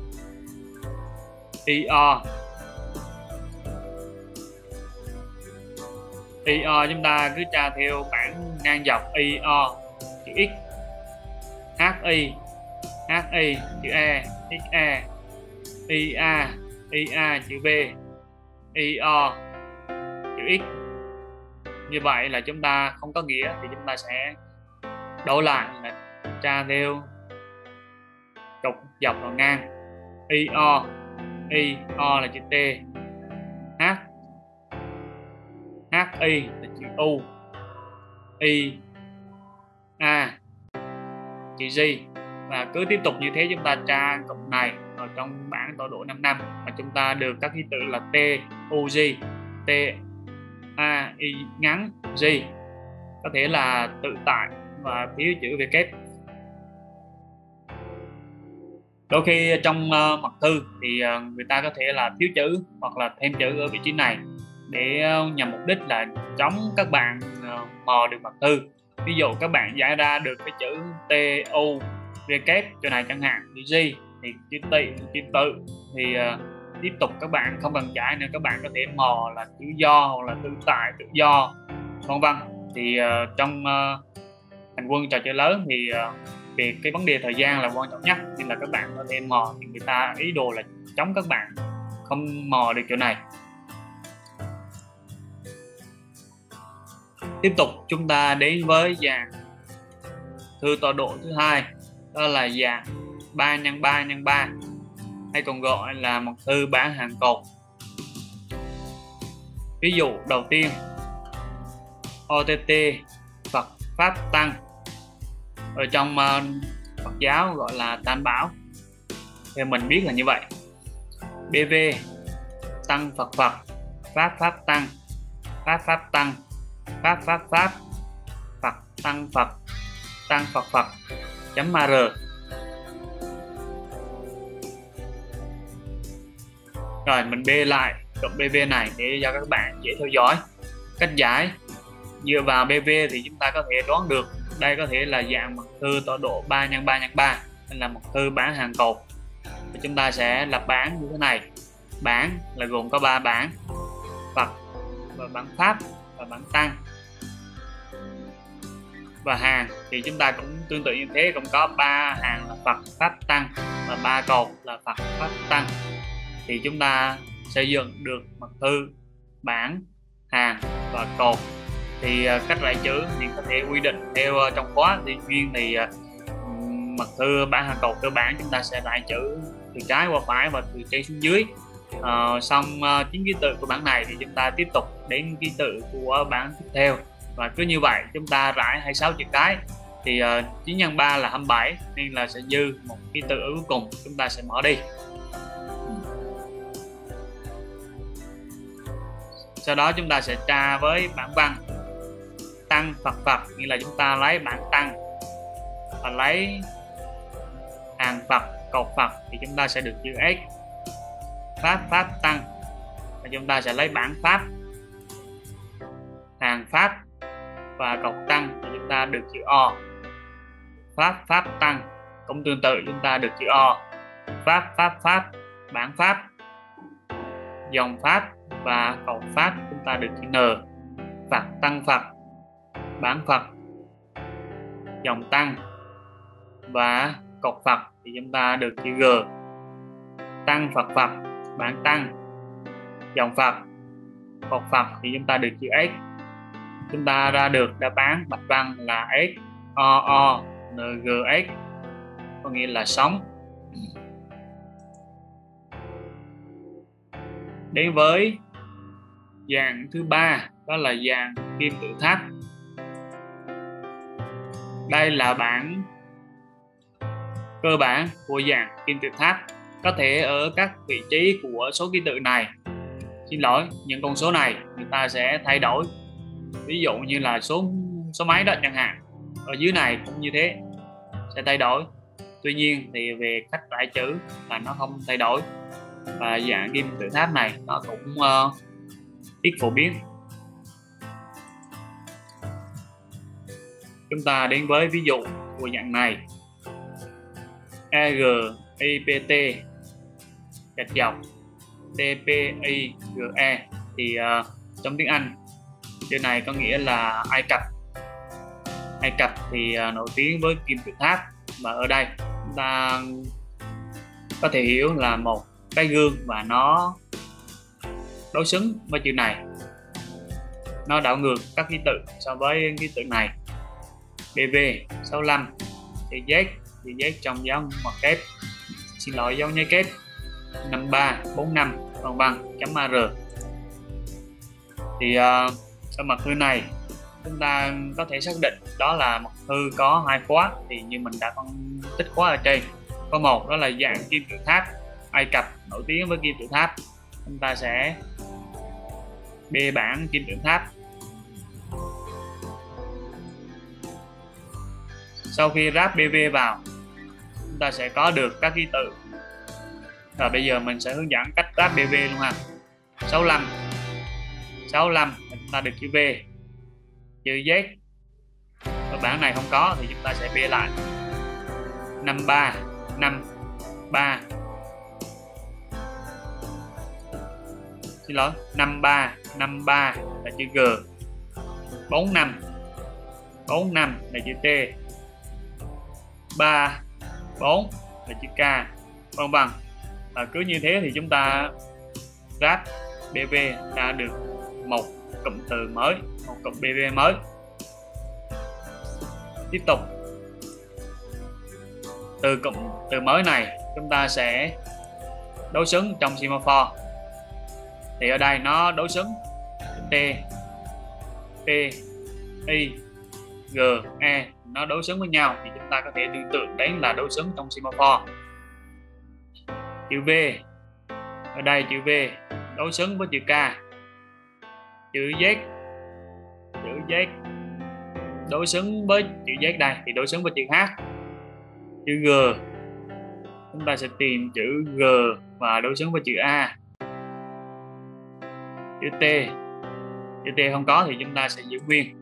I O. I O chúng ta cứ tra theo bảng ngang dọc I O chữ X, H I, H I chữ E, X E, I A, I A chữ B, I O chữ X. Như vậy là chúng ta không có nghĩa thì chúng ta sẽ đổi lại là tra theo trục dọc và ngang. I O, I O là chữ T, H H I là chữ U, I A chữ G, và cứ tiếp tục như thế chúng ta tra cụm này ở trong bảng tọa độ năm năm và chúng ta được các ký tự là T, U, G, T, A, I ngắn, G, có thể là tự tại và thiếu chữ W. Đôi khi trong uh, mật thư thì uh, người ta có thể là thiếu chữ hoặc là thêm chữ ở vị trí này để uh, nhằm mục đích là chống các bạn uh, mò được mật thư. Ví dụ các bạn giải ra được cái chữ T, U, W chỗ này chẳng hạn, chữ G thì chữ tị, chữ tự thì uh, tiếp tục các bạn không cần giải nữa, các bạn có thể mò là tự do hoặc là tự tại, tự do, vân vân. Thì uh, trong uh, hành quân trò chơi lớn thì uh, vì cái vấn đề thời gian là quan trọng nhất nên là các bạn có thể mò, thì người ta ý đồ là chống các bạn không mò được chỗ này. Tiếp tục chúng ta đến với dạng thư tọa độ thứ hai, đó là dạng ba nhân ba nhân ba hay còn gọi là mật thư bảng hàng cột. Ví dụ đầu tiên O T T Phật Pháp Tăng, ở trong uh, Phật giáo gọi là Tam Bảo, theo mình biết là như vậy. B V Tăng Phật Phật, Pháp Pháp Tăng, Pháp Pháp Tăng, Pháp Pháp Pháp, Phật Tăng Phật, Tăng Phật Phật chấm R. Rồi mình B lại cộng B V này để cho các bạn dễ theo dõi. Cách giải dựa vào B V thì chúng ta có thể đoán được đây có thể là dạng mật thư tọa độ ba nhân ba nhân ba, nên là mật thư bảng hàng cột. Thì chúng ta sẽ lập bảng như thế này. Bảng là gồm có ba bảng: Phật và bảng Pháp và bảng Tăng. Và hàng thì chúng ta cũng tương tự như thế, cũng có ba hàng là Phật, Pháp, Tăng và ba cột là Phật, Pháp, Tăng. Thì chúng ta xây dựng được mật thư bảng, hàng và cột. Thì uh, cách rải chữ thì có thể quy định theo uh, trong khóa. Tuy nhiên thì uh, mật thư bảng hàng cột cơ bản chúng ta sẽ rải chữ từ trái qua phải và từ trên xuống dưới. Uh, xong uh, chín ký tự của bảng này thì chúng ta tiếp tục đến ký tự của bảng tiếp theo, và cứ như vậy chúng ta rải hai mươi sáu chữ cái thì uh, chín nhân ba là hai mươi bảy, nên là sẽ dư một ký tự ở cuối cùng, chúng ta sẽ mở đi. Sau đó chúng ta sẽ tra với bảng văn. Tăng Phật Phật nghĩa là chúng ta lấy bảng Tăng và lấy hàng Phật, cột Phật thì chúng ta sẽ được chữ X. Pháp Pháp Tăng và chúng ta sẽ lấy bảng Pháp, hàng Pháp và cột Tăng thì chúng ta được chữ O. Pháp Pháp Tăng cũng tương tự, chúng ta được chữ O. Pháp Pháp Pháp, bảng Pháp, dòng Pháp và cột Pháp chúng ta được chữ N. Phật Tăng Phật, bảng Phật, dòng Tăng và cột Phật thì chúng ta được chữ G. Tăng Phật Phật, bảng Tăng, dòng Phật, cột Phật thì chúng ta được chữ X. Chúng ta ra được đáp án bạch văn là X O O N G X, có nghĩa là sống. Đến với dạng thứ ba, đó là dạng kim tự tháp. Đây là bảng cơ bản của dạng kim tự tháp. Có thể ở các vị trí của số ký tự này, xin lỗi, những con số này người ta sẽ thay đổi. Ví dụ như là số số mấy đó chẳng hạn, ở dưới này cũng như thế, sẽ thay đổi. Tuy nhiên thì về cách rải chữ là nó không thay đổi, và dạng kim tự tháp này nó cũng uh, ít phổ biến. Chúng ta đến với ví dụ của dạng này: e g i p t gạch dọc t p i g e. Thì uh, trong tiếng Anh chữ này có nghĩa là Ai Cập. Ai Cập thì uh, nổi tiếng với kim tự tháp, và ở đây chúng ta có thể hiểu là một cái gương và nó đối xứng với chữ này, nó đảo ngược các ký tự so với ký tự này. bê vê sáu mươi lăm, chữ Z, chữ Z trong dấu ngoặc kép, xin lỗi dấu nháy kép, năm ba bốn năm vân vân chấm ar. Thì uh, trong mật thư này chúng ta có thể xác định đó là mật thư có hai khóa, thì như mình đã phân tích khóa ở trên. Có một đó là dạng kim tự tháp Ai Cập nổi tiếng với kim tự tháp, chúng ta sẽ bê bảng kim tự tháp. Sau khi ráp bê vê vào, chúng ta sẽ có được các ký tự. Rồi bây giờ mình sẽ hướng dẫn cách ráp bê vê luôn ha. sáu mươi lăm sáu mươi lăm chúng ta được chữ V, chữ Z ở bảng này không có thì chúng ta sẽ bê lại. năm ba năm ba, xin lỗi, năm ba năm ba là chữ G, bốn năm bốn năm là chữ T, ba bốn là chữ K, vân vân. Và cứ như thế thì chúng ta ráp bê vê ra được một cụm từ mới, một cụm bê vê mới. Tiếp tục, từ cụm từ mới này chúng ta sẽ đối xứng trong semaphore. Thì ở đây nó đối xứng T, P, I, G, E, nó đối xứng với nhau, thì chúng ta có thể tưởng tượng đến là đối xứng trong semaphore. Chữ V, ở đây chữ V đối xứng với chữ K. Chữ Z, chữ Z đối xứng với chữ Z đây thì đối xứng với chữ H. Chữ G, chúng ta sẽ tìm chữ G và đối xứng với chữ A. Chữ T, chữ T không có thì chúng ta sẽ giữ nguyên.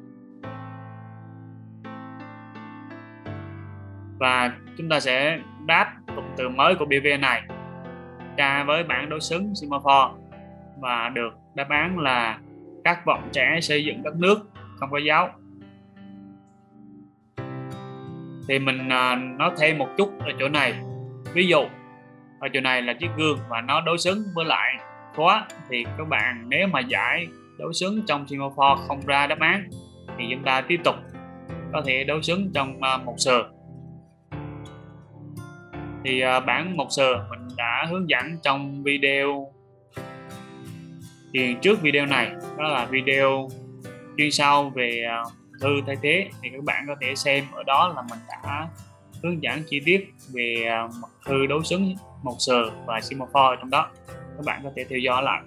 Và chúng ta sẽ đáp cụm từ mới của bê vê này tra với bảng đối xứng semaphore, và được đáp án là các vọng trẻ xây dựng đất nước không có dấu. Thì mình uh, nói thêm một chút ở chỗ này. Ví dụ ở chỗ này là chiếc gương và nó đối xứng với lại khóa, thì các bạn nếu mà giải đối xứng trong semaphore không ra đáp án thì chúng ta tiếp tục có thể đối xứng trong uh, một sờ. Thì uh, bảng một sờ mình đã hướng dẫn trong video tiền trước video này, đó là video chuyên sâu về uh, thư thay thế, thì các bạn có thể xem ở đó là mình đã hướng dẫn chi tiết về uh, mật thư đối xứng một sờ và semaphore trong đó, các bạn có thể theo dõi lại.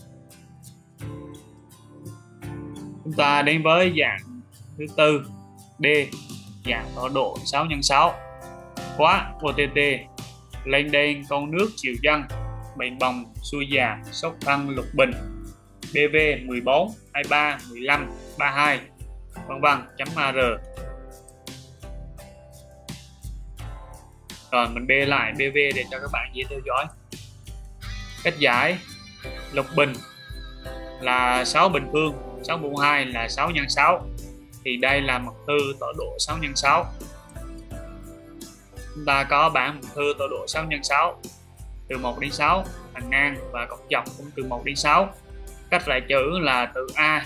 Chúng ta đến với dạng thứ tư, D, dạng tọa độ sáu nhân sáu. Khóa ô tê tê, lên đên con nước triều dân, bệnh bồng xuôi già, sốc thân lục bình, bê vê mười bốn, hai mươi ba, mười lăm, ba mươi hai, vân vân chấm ar. Rồi mình bê lại bê vê để cho các bạn dễ theo dõi. Cách giải: lục bình là sáu bình phương, sáu mũ hai là sáu nhân sáu, thì đây là mật thư tọa độ sáu nhân sáu. Chúng ta có bảng mật thư tọa độ sáu nhân sáu từ một đến sáu, hàng ngang và cọc dọc cũng từ một đến sáu. Cách rải chữ là từ A,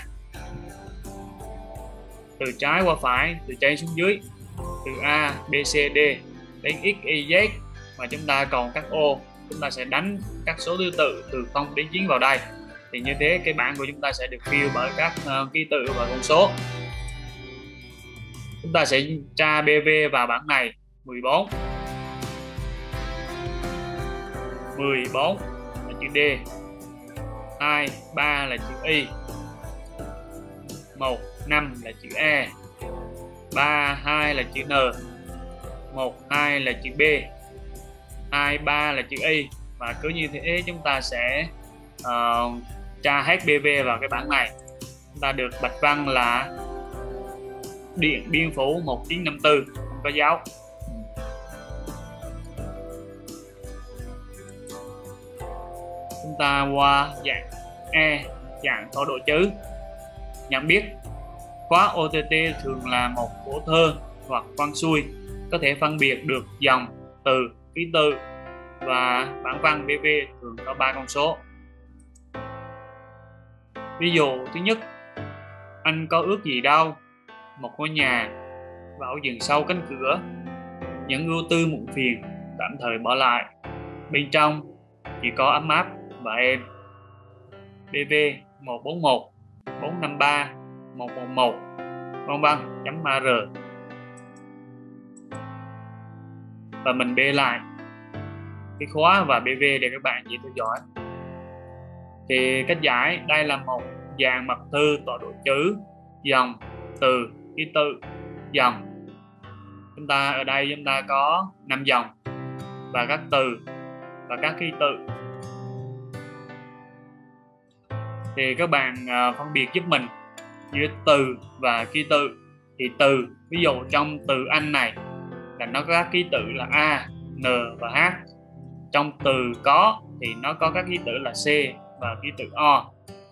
từ trái qua phải, từ trên xuống dưới, từ A, B, C, D đến X, Y, Z, và chúng ta còn các ô, chúng ta sẽ đánh các số thứ tự từ không đến chín vào đây. Thì như thế cái bảng của chúng ta sẽ được fill bởi các uh, ký tự và con số. Chúng ta sẽ tra bê vê vào bảng này. Mười bốn mười bốn là chữ D, hai ba là chữ Y, một năm là chữ E, ba hai là chữ N, một hai là chữ B, hai ba là chữ Y. Và cứ như thế chúng ta sẽ uh, tra hết bê vê vào cái bảng này. Chúng ta được bạch văn là Điện Biên Phủ một chín năm tư, không có dấu. Chúng ta qua dạng E, dạng thổ độ chữ. Nhận biết khóa ô tê tê thường là một phổ thơ hoặc văn xuôi, có thể phân biệt được dòng, từ, ký tự, và bản văn bê vê thường có ba con số. Ví dụ thứ nhất: anh có ước gì đâu, một ngôi nhà vào rừng sâu cánh cửa, những ưu tư muộn phiền tạm thời bỏ lại, bên trong chỉ có ấm áp và em. bê vê một bốn một, bốn năm ba, một một một, vân vân, chấm ar. Và mình bê lại cái khóa và bê vê để các bạn dễ theo dõi. Thì cách giải: đây là một dàn mật thư tọa độ chữ, dòng, từ, ký tự, dòng. Chúng ta ở đây chúng ta có năm dòng và các từ và các ký tự. Thì các bạn uh, phân biệt giúp mình giữa từ và ký tự. Thì từ, ví dụ trong từ anh này là nó có các ký tự là A, N và H. Trong từ có thì nó có các ký tự là C và ký tự O.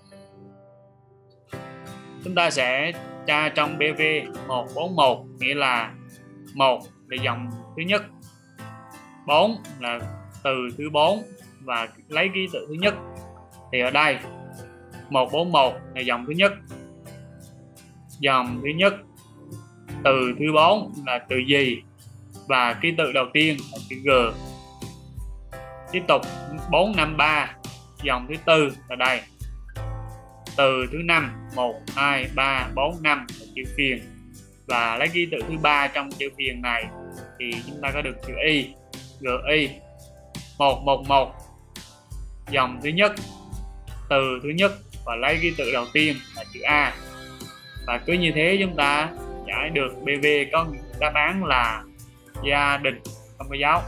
Chúng ta sẽ tra trong bê vê một bốn một, nghĩa là một là dòng thứ nhất, bốn là từ thứ bốn và lấy ký tự thứ nhất. Thì ở đây một bốn một là dòng thứ nhất, dòng thứ nhất, từ thứ bốn là từ gì và ký tự đầu tiên là chữ G. Tiếp tục bốn năm ba, dòng thứ tư là đây, từ thứ năm, một hai ba bốn năm là chữ phiền, và lấy ký tự thứ ba trong chữ phiền này thì chúng ta có được chữ Y, G Y. một một một, dòng thứ nhất, từ thứ nhất và lấy ký tự đầu tiên là chữ A. Và cứ như thế chúng ta giải được bê vê có đáp án là gia đình, không có dấu.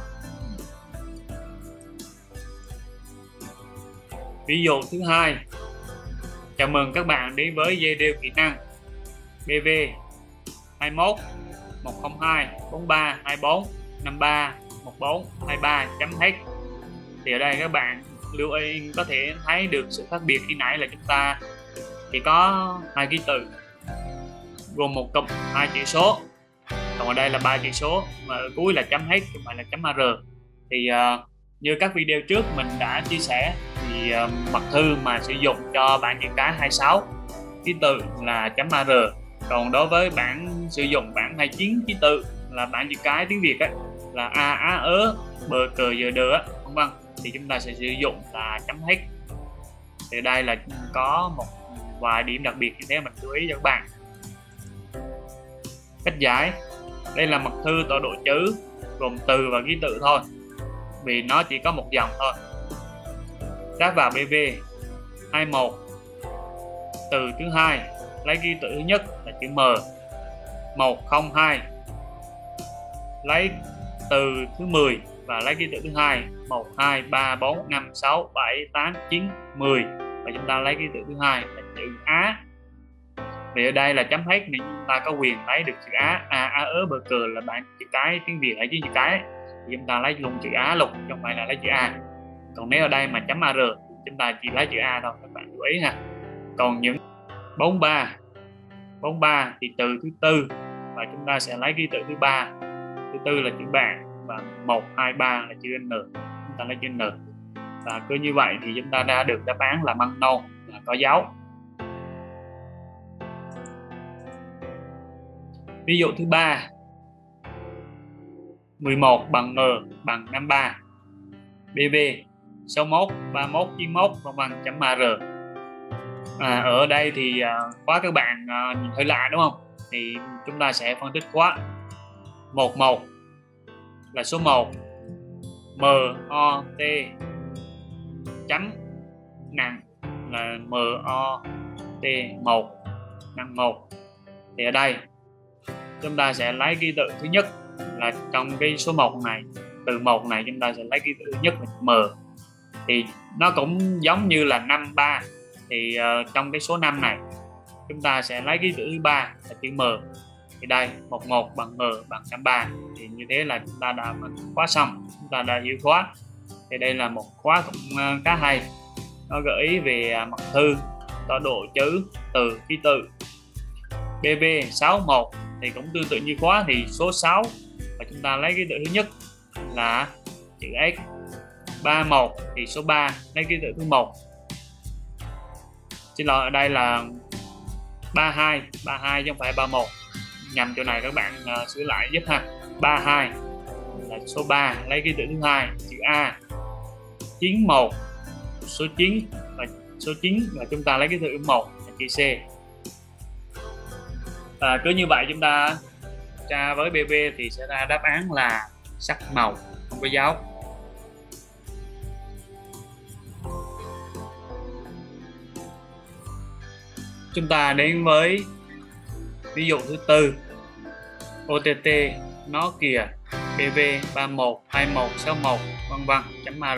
Ví dụ thứ hai: chào mừng các bạn đến với dây đeo kỹ năng bê vê hai mốt một không hai bốn ba hai bốn năm ba một bốn hai ba chấm hết. Thì ở đây các bạn lưu ý có thể thấy được sự khác biệt khi nãy là chúng ta chỉ có hai ký tự gồm một cụm hai chữ số, còn ở đây là ba chữ số mà ở cuối là chấm hết, không phải là chấm ar. Thì uh, như các video trước mình đã chia sẻ thì uh, mật thư mà sử dụng cho bảng chữ cái hai mươi sáu ký tự là chấm ar, còn đối với bảng sử dụng bảng hai mươi chín ký tự là bảng chữ cái tiếng Việt ấy, là a á ớ bờ cờ giờ đờ á, vân vân, thì chúng ta sẽ sử dụng là chấm hết. Thì đây là có một vài điểm đặc biệt như thế mình chú ý cho các bạn. Cách giải: đây là mật thư tọa độ chữ gồm từ và ký tự thôi, vì nó chỉ có một dòng thôi. Đáp vào bê vê hai một, từ thứ hai lấy ký tự thứ nhất là chữ M. một không hai, lấy từ thứ mười và lấy ký tự thứ hai một hai ba bốn năm sáu bảy tám chín mười, và chúng ta lấy ký tự thứ hai là chữ Á. Vì ở đây là chấm hết nên chúng ta có quyền lấy được chữ Á. A á ớ bờ cờ là bạn chữ cái tiếng Việt ở dưới chữ cái, thì chúng ta lấy luôn chữ Á luôn, không phải là lấy chữ A. Còn nếu ở đây mà chấm ar chúng ta chỉ lấy chữ A thôi, các bạn chú ý ha. Còn những bốn ba bốn ba thì từ thứ tư và chúng ta sẽ lấy ký tự thứ ba, thứ tư là chữ bạn, và một hai ba là chữ N, chúng ta lấy chữ N. Và cứ như vậy thì chúng ta đã được đáp án là măng non, là có dấu. Ví dụ thứ ba: mười một bằng M bằng năm mươi ba, bê vê sáu mốt ba mốt chín mốt vân vân chấm ar. À, ở đây thì uh, quá các bạn uh, nhìn hơi lạ đúng không? thì chúng ta sẽ phân tích khóa. một một là số một, M O T chấm nặng là M O T một, nặng một. Thì ở đây chúng ta sẽ lấy ký tự thứ nhất là trong cái số một này, từ một này chúng ta sẽ lấy ký tự thứ nhất là M. Thì nó cũng giống như là năm ba, thì uh, trong cái số năm này chúng ta sẽ lấy ký tự thứ ba là chữ M. Thì đây một một bằng M bằng một trăm ba, thì như thế là chúng ta đã khóa xong, chúng ta đã hiểu khóa. Thì đây là một khóa cũng uh, khá hay, nó gợi ý về uh, mặt thư, tọa độ chữ, từ, ký tự. B V sáu một thì cũng tương tự như khóa, thì số sáu và chúng ta lấy ký tự thứ nhất là chữ X. ba một thì số ba lấy ký tự thứ một. Xin lỗi, ở đây là ba hai, ba hai chứ không phải ba một. Nhầm chỗ này các bạn uh, sửa lại giúp ha. ba hai là số ba lấy ký tự thứ hai chữ A. chín một số chín và số chín là chúng ta lấy ký tự thứ một là chữ C. À, cứ như vậy chúng ta tra với B V thì sẽ ra đáp án là sắc màu, không có dấu. Chúng ta đến với ví dụ thứ tư. O T T nó kìa B V ba một, hai một, sáu một vân vân chấm A R.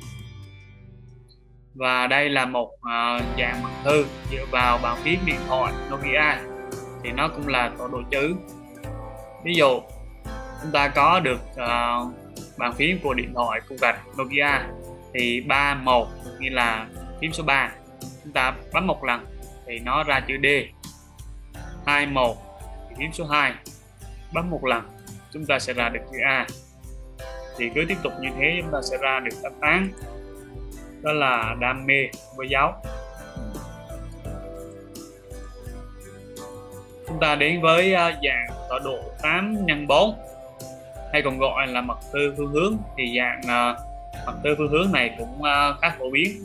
Và đây là một uh, dạng mặt thư dựa vào bàn phím điện thoại Nokia, thì nó cũng là tọa độ chữ. Ví dụ chúng ta có được uh, bàn phím của điện thoại cục gạch Nokia, thì ba một như là phím số ba, chúng ta bấm một lần thì nó ra chữ D. hai một thì phím số hai, bấm một lần chúng ta sẽ ra được chữ A. Thì cứ tiếp tục như thế chúng ta sẽ ra được đáp án, đó là đam mê với dấu. Chúng ta đến với dạng tọa độ tám nhân bốn, hay còn gọi là mật thư phương hướng. Thì dạng uh, mật thư phương hướng này cũng uh, khá phổ biến.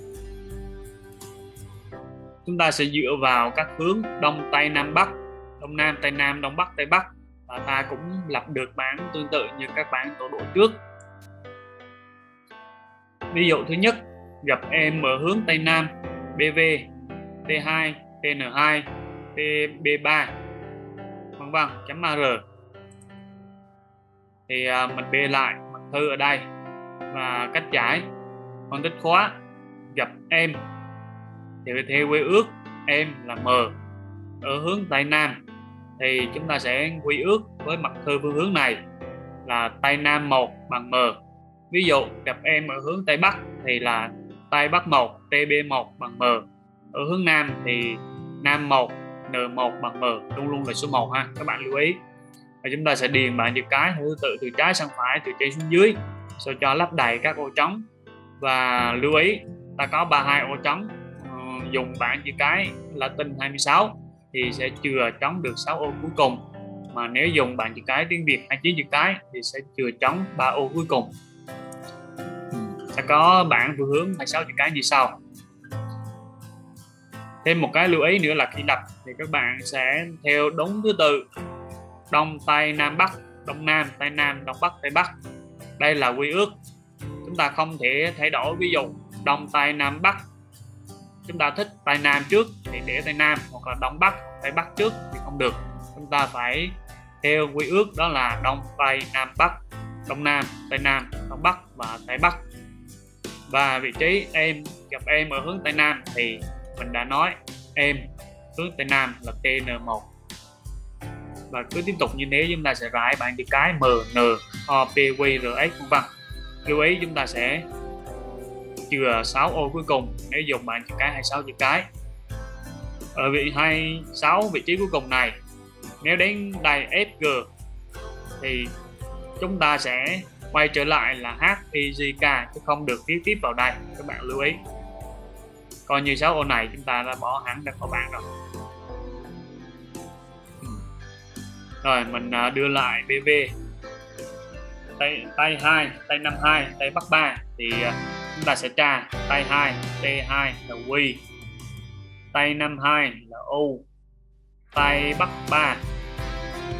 Chúng ta sẽ dựa vào các hướng đông tây nam bắc, đông nam tây nam, đông bắc tây bắc, và ta cũng lập được bảng tương tự như các bảng tọa độ trước. Ví dụ thứ nhất, gặp em ở hướng tây nam, B V, T hai, T N hai, T B ba vân vân chấm A R. Thì à, mình bê lại mật thư ở đây và cách giải. Phân tích khóa, gặp em thì theo quy ước em là M ở hướng tây nam, thì chúng ta sẽ quy ước với mật thư phương hướng này là tây nam một bằng M. Ví dụ gặp em ở hướng tây bắc thì là tây bắc một, T B một bằng M. Ở hướng nam thì nam một, N một bằng M, luôn luôn là số một ha, các bạn lưu ý. Và chúng ta sẽ điền bảng chữ cái thứ tự từ trái sang phải, từ trên xuống dưới, sao cho lấp đầy các ô trống. Và lưu ý ta có ba mươi hai ô trống, uh, dùng bảng chữ cái Latin hai mươi sáu thì sẽ chừa trống được sáu ô cuối cùng, mà nếu dùng bảng chữ cái tiếng Việt hai mươi chín chữ cái thì sẽ chừa trống ba ô cuối cùng. Sẽ có bảng phương hướng hai mươi sáu chữ cái như sau. Thêm một cái lưu ý nữa là khi lập thì các bạn sẽ theo đúng thứ tự đông tây nam bắc, đông nam tây nam, đông bắc tây bắc. Đây là quy ước, chúng ta không thể thay đổi. Ví dụ đông tây nam bắc, chúng ta thích tây nam trước thì để tây nam, hoặc là đông bắc tây bắc trước thì không được. Chúng ta phải theo quy ước, đó là đông tây nam bắc, đông nam tây nam, đông bắc và tây bắc. Và vị trí em gặp em ở hướng tây nam thì mình đã nói em hướng tây nam là T N một. Và cứ tiếp tục như thế chúng ta sẽ rải bảng chữ cái M, N, O, P, Q, R, X vân vân. Lưu ý chúng ta sẽ chừa sáu ô cuối cùng nếu dùng bảng chữ cái hai mươi sáu chữ cái. Ở vị hai mươi sáu vị trí cuối cùng này, nếu đến đây F, G thì chúng ta sẽ quay trở lại là H, I, J, K chứ không được viết tiếp vào đây, các bạn lưu ý. Coi như sáu ô này chúng ta đã bỏ hẳn ra khỏi bảng rồi. Rồi mình đưa lại B V, Tây, Tây hai, Tây Nam hai, Tây Bắc ba thì chúng ta sẽ tra Tây hai, T hai là Q, Tây Nam hai là U, Tây Bắc ba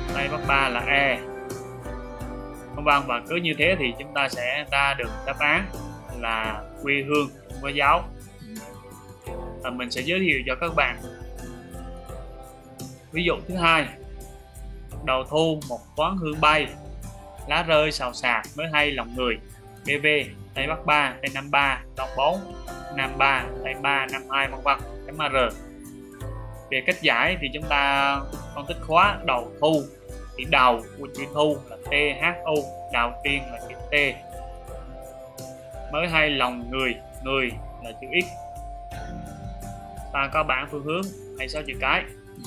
Tây Bắc ba là E. Vân vân, và cứ như thế thì chúng ta sẽ ra được đáp án là quê hương không có dấu. Và mình sẽ giới thiệu cho các bạn ví dụ thứ hai. Đầu thu một thoáng hương bay, lá rơi xào xạc mới hay lòng người. bê vê Tây Bắc ba, Tây Nam ba, Đông bốn, Nam ba, Tây ba, Nam hai, vân vân. Chấm R. Về cách giải thì chúng ta phân tích khóa đầu thu thì đầu của chữ thu là T H U, đầu tiên là chữ T. Mới hay lòng người, người là chữ X. Ta có bảng phương hướng hay sáu chữ cái.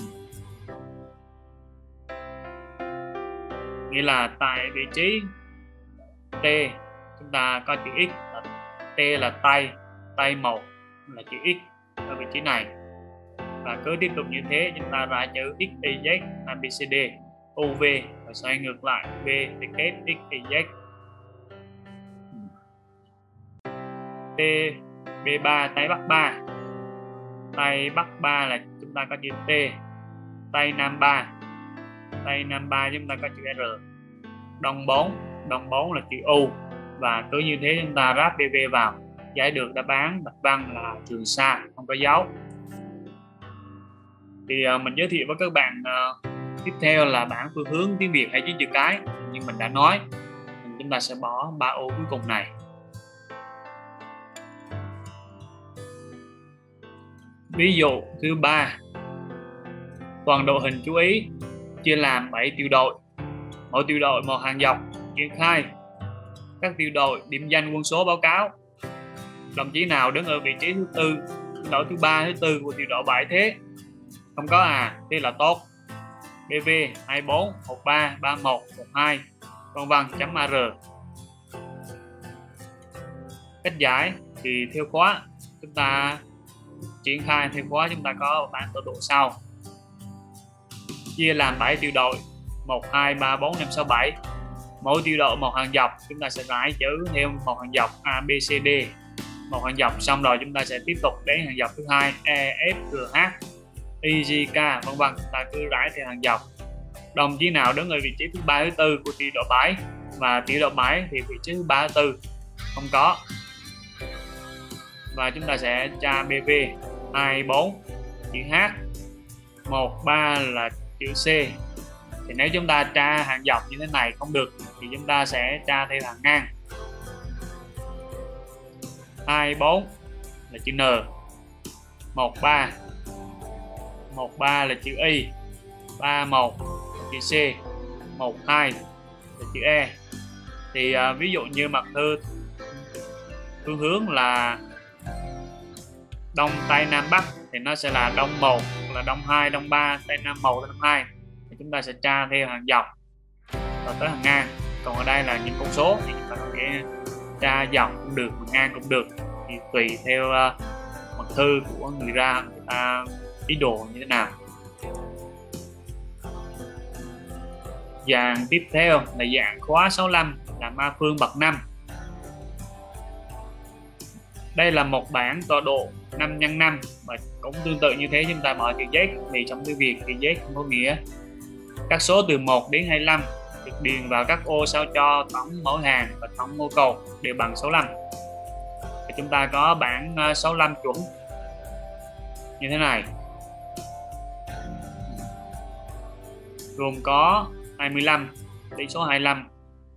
Nghĩa là tại vị trí T chúng ta có chữ X, là T là tay, tay một là chữ X ở vị trí này. Và cứ tiếp tục như thế chúng ta ra chữ X, Y, Z, A, B, C, D, U, V và xoay ngược lại V, T, kết, X, Y, Z. T, B ba, Tây Bắc ba. Tây Bắc ba là chúng ta có chữ T. Tây Nam ba. Tây Nam ba chúng ta có chữ R. Đông bốn, Đông bốn là chữ U. Và cứ như thế chúng ta ráp bê vê vào, giải được đáp án bạch văn là Trường Sa không có dấu. Thì uh, mình giới thiệu với các bạn uh, tiếp theo là bảng phương hướng tiếng Việt hay chín chữ cái. Nhưng mình đã nói chúng ta sẽ bỏ ba ô cuối cùng này. Ví dụ thứ ba. Toàn đội hình chú ý, chia làm bảy tiểu đội, mỗi tiểu đội một hàng dọc. Triển khai. Các tiểu đội điểm danh quân số báo cáo. Đồng chí nào đứng ở vị trí thứ tư, tiểu đội thứ ba, thứ tư của tiểu đội bảy thế? Không có à, thế là tốt. bê vê hai bốn, một ba, ba một, một hai, vân vân. Chấm R. Cách giải thì theo khóa chúng ta triển khai theo khóa chúng ta có bảng tọa độ sau. Chia làm bảy tiểu đội một, hai, ba, bốn, năm, sáu, bảy. Mỗi tiểu đội một hàng dọc, chúng ta sẽ rải chữ theo một hàng dọc A, B, C, D. Một hàng dọc xong rồi chúng ta sẽ tiếp tục đến hàng dọc thứ hai E, F, G, H, I, J, K, vân vân. Chúng ta cứ rải theo hàng dọc. Đồng chí nào đứng ở vị trí thứ ba, thứ tư của tiểu đội bảy và tiểu đội bảy thì vị trí thứ ba, thứ tư không có. Và chúng ta sẽ tra bê vê hai bốn chữ H, một ba là chữ C. Thì nếu chúng ta tra hàng dọc như thế này không được thì chúng ta sẽ tra theo hàng ngang. hai bốn là chữ N, một ba, một ba là chữ Y, ba một là chữ C, một hai là chữ E. Thì uh, ví dụ như mặt thư phương hướng là Đông, Tây, Nam, Bắc thì nó sẽ là Đông một, là Đông hai, Đông ba, Tây Nam một, Tây Nam hai. Thì chúng ta sẽ tra theo hàng dọc và tới hàng ngang. Còn ở đây là những con số thì chúng ta có thể tra dọc cũng được, ngang cũng được, thì tùy theo uh, mật thư của người ra người ta ý đồ như thế nào. Dạng tiếp theo là dạng khóa sáu mươi lăm là ma phương bậc năm. Đây là một bảng tọa độ năm nhân năm và cũng tương tự như thế chúng ta bỏ chữ Z, vì trong tiếng Việt thì Z không có nghĩa. Các số từ một đến hai mươi lăm được điền vào các ô sao cho tổng mẫu hàng và tổng mẫu cầu đều bằng sáu mươi lăm. Và chúng ta có bảng sáu mươi lăm chuẩn như thế này, gồm có hai mươi lăm đến số hai mươi lăm.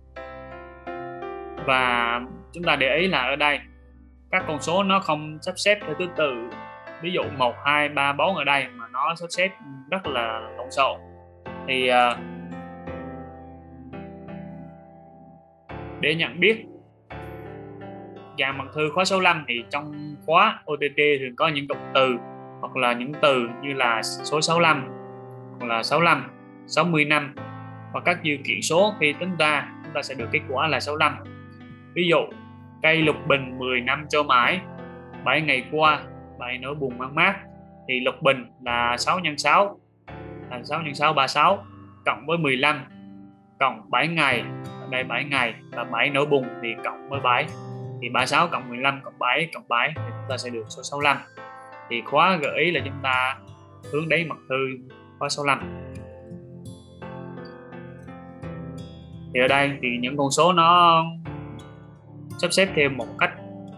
Và chúng ta để ý là ở đây các con số nó không sắp xếp theo thứ tự, ví dụ một, hai, ba, bốn ở đây, mà nó sắp xếp rất là lộn xộn. Thì uh, để nhận biết dạng mật thư khóa sáu mươi lăm thì trong khóa ô tê tê thường có những cụm từ hoặc là những từ như là số sáu mươi lăm hoặc là sáu mươi lăm, sáu mươi năm hoặc các dư kiện số. Khi tính ra chúng ta sẽ được kết quả là sáu mươi lăm. Ví dụ cây lục bình mười năm trôi mãi, bảy ngày qua bảy nỗi buồn mang mát. Thì lục bình là sáu nhân sáu là sáu nhân sáu, ba mươi sáu, cộng với mười lăm cộng bảy ngày, ở đây bảy ngày, và bảy nỗi buồn thì cộng với bảy, thì ba mươi sáu cộng mười lăm cộng bảy cộng bảy thì chúng ta sẽ được số sáu mươi lăm. Thì khóa gợi ý là chúng ta hướng đến mật thư khóa sáu mươi lăm. Thì ở đây thì những con số nó sắp xếp theo một cách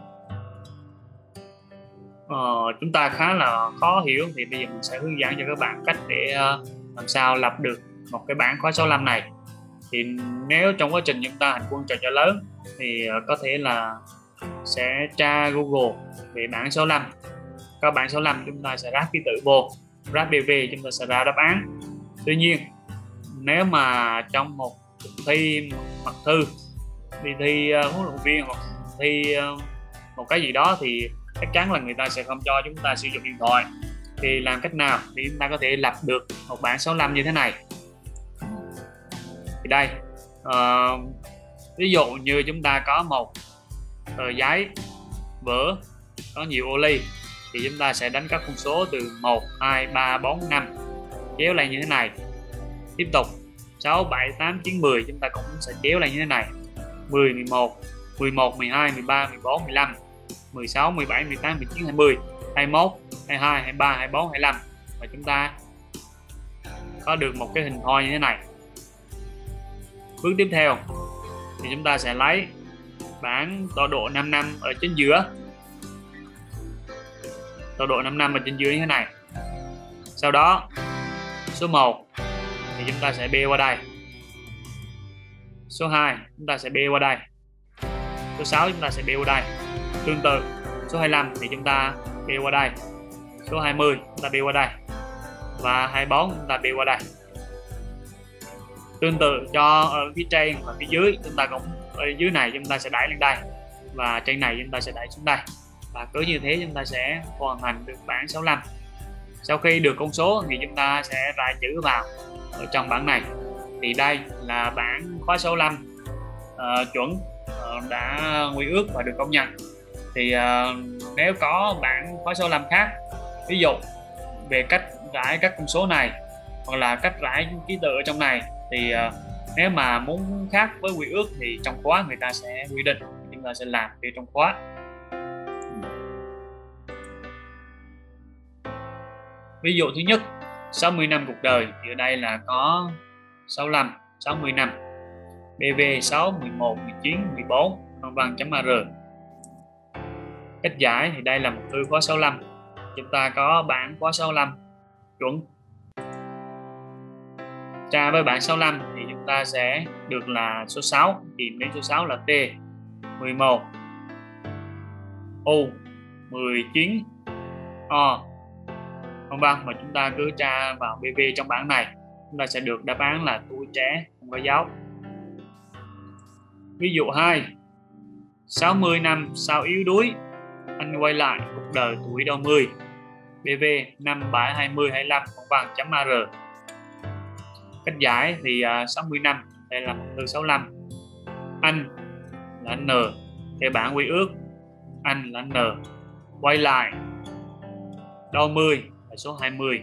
uh, chúng ta khá là khó hiểu, thì bây giờ mình sẽ hướng dẫn cho các bạn cách để uh, làm sao lập được một cái bảng khóa sáu mươi lăm này. Thì nếu trong quá trình chúng ta hành quân trò chơi lớn thì uh, có thể là sẽ tra Google về bảng sáu mươi lăm. Các bảng sáu mươi lăm chúng ta sẽ ráp ký tự vô, ráp bê vê chúng ta sẽ ra đáp án. Tuy nhiên nếu mà trong một cuộc thi mặt thư, đi thi uh, huấn luyện viên hoặc thi uh, một cái gì đó thì chắc chắn là người ta sẽ không cho chúng ta sử dụng điện thoại. Thì làm cách nào để chúng ta có thể lập được một bảng sáu mươi lăm như thế này? Thì đây, uh, ví dụ như chúng ta có một tờ giấy vỡ có nhiều ô ly, thì chúng ta sẽ đánh các con số từ một, hai, ba, bốn, năm chéo lên như thế này. Tiếp tục sáu, bảy, tám, chín, mười chúng ta cũng sẽ chéo lên như thế này. mười, mười một, mười một, mười hai, mười ba, mười bốn, mười lăm, mười sáu, mười bảy, mười tám, mười chín, hai mươi, hai mươi mốt, hai mươi hai, hai mươi ba, hai mươi bốn, hai mươi lăm, và chúng ta có được một cái hình thoi như thế này. Bước tiếp theo thì chúng ta sẽ lấy bảng tọa độ năm năm ở trên giữa, tọa độ năm năm ở trên dưới như thế này. Sau đó số một thì chúng ta sẽ bê qua đây, số hai chúng ta sẽ bê qua đây, số sáu chúng ta sẽ bê qua đây. Tương tự số hai mươi lăm thì chúng ta bê qua đây, số hai mươi chúng ta bê qua đây, và hai mươi bốn chúng ta bê qua đây. Tương tự cho ở phía trên và phía dưới, chúng ta cũng ở dưới này chúng ta sẽ đẩy lên đây, và trên này chúng ta sẽ đẩy xuống đây, và cứ như thế chúng ta sẽ hoàn thành được bảng sáu mươi lăm. Sau khi được con số thì chúng ta sẽ rải chữ vào ở trong bảng này. Thì đây là bảng khóa sáu mươi lăm uh, chuẩn uh, đã quy ước và được công nhận. Thì uh, nếu có bảng khóa sáu mươi lăm khác, ví dụ về cách rải các con số này hoặc là cách rải ký tự ở trong này, thì uh, nếu mà muốn khác với quy ước thì trong khóa người ta sẽ quy định, chúng ta sẽ làm về trong khóa. Ví dụ thứ nhất, sáu mươi năm cuộc đời, thì ở đây là có sáu mươi lăm, sáu mươi năm, bê vê sáu, mười một, mười chín, mười bốn, vân vân chấm a rờ. Cách giải thì đây là một thư khóa sáu mươi lăm. Chúng ta có bảng khóa sáu mươi lăm chuẩn. Tra với bảng sáu mươi lăm thì chúng ta sẽ được là số sáu, tìm đến số sáu là T, mười một, U, mười chín, O, vân vân, mà chúng ta cứ tra vào bê vê trong bảng này, chúng ta sẽ được đáp án là tuổi trẻ không có dấu. Ví dụ hai, sáu mươi năm sau yếu đuối, anh quay lại cuộc đời tuổi đôi mươi, bê vê năm, bảy, hai mươi, hai mươi lăm, vân vân chấm a rờ. Cách giải thì uh, sáu mươi năm, đây là một từ sáu mươi lăm. Anh là N, theo bảng quy ước anh là N. Quay lại đôi mươi là số hai mươi.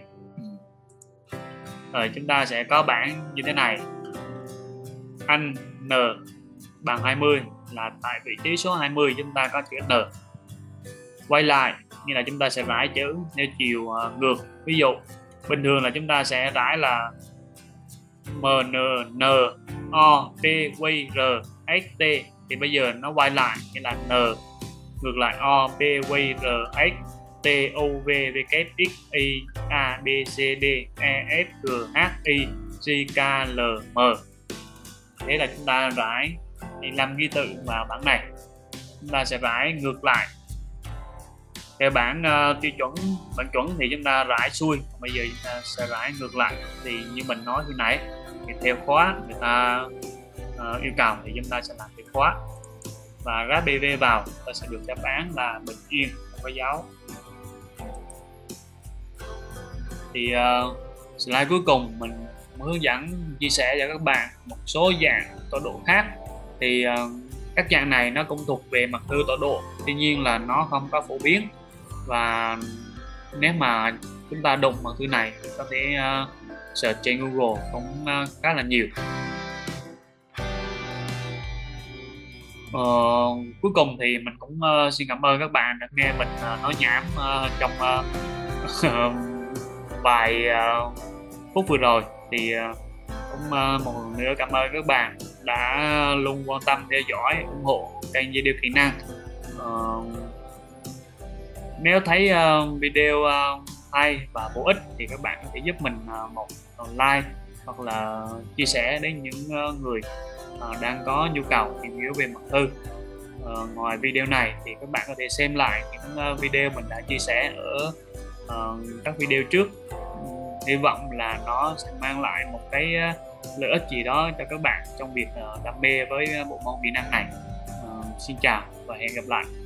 Rồi chúng ta sẽ có bảng như thế này. Anh N bằng hai mươi là tại vị trí số hai mươi chúng ta có chữ N. Quay lại như là chúng ta sẽ rải chữ theo chiều uh, ngược. Ví dụ bình thường là chúng ta sẽ rải là M, N, N, O, P, Q, R, S, T. Thì bây giờ nó quay lại như là N, ngược lại O, P, Q, R, S, T, U, V, W, X, Y, A, B, C, D, E, F, G, H, I, J, K, L, M. Thế là chúng ta rải hai mươi lăm ký tự vào bảng này. Chúng ta sẽ rải ngược lại theo bảng uh, tiêu chuẩn, bảng chuẩn thì chúng ta rải xuôi. Bây giờ chúng ta sẽ rải ngược lại. Thì như mình nói khi nãy, thì theo khóa người ta uh, yêu cầu thì chúng ta sẽ làm theo khóa và ráp bê vê vào, ta sẽ được đáp án là bình yên không có dấu. Thì uh, slide cuối cùng mình hướng dẫn chia sẻ cho các bạn một số dạng tọa độ khác. Thì uh, các dạng này nó cũng thuộc về mặt thư tọa độ, tuy nhiên là nó không có phổ biến, và nếu mà chúng ta đụng mặt thư này có thể uh, search trên Google cũng uh, khá là nhiều. Uh, cuối cùng thì mình cũng uh, xin cảm ơn các bạn đã nghe mình uh, nói nhảm uh, trong uh, vài uh, phút vừa rồi. Thì uh, cũng uh, một lần nữa cảm ơn các bạn đã luôn quan tâm theo dõi ủng hộ kênh Dây Điều Kỹ Năng. uh, Nếu thấy uh, video uh, hay và bổ ích thì các bạn có thể giúp mình uh, một like hoặc là chia sẻ đến những uh, người uh, đang có nhu cầu tìm hiểu về mật thư. Uh, ngoài video này thì các bạn có thể xem lại những uh, video mình đã chia sẻ ở uh, các video trước. Uh, hy vọng là nó sẽ mang lại một cái uh, lợi ích gì đó cho các bạn trong việc uh, đam mê với uh, bộ môn kỹ năng này. Uh, xin chào và hẹn gặp lại.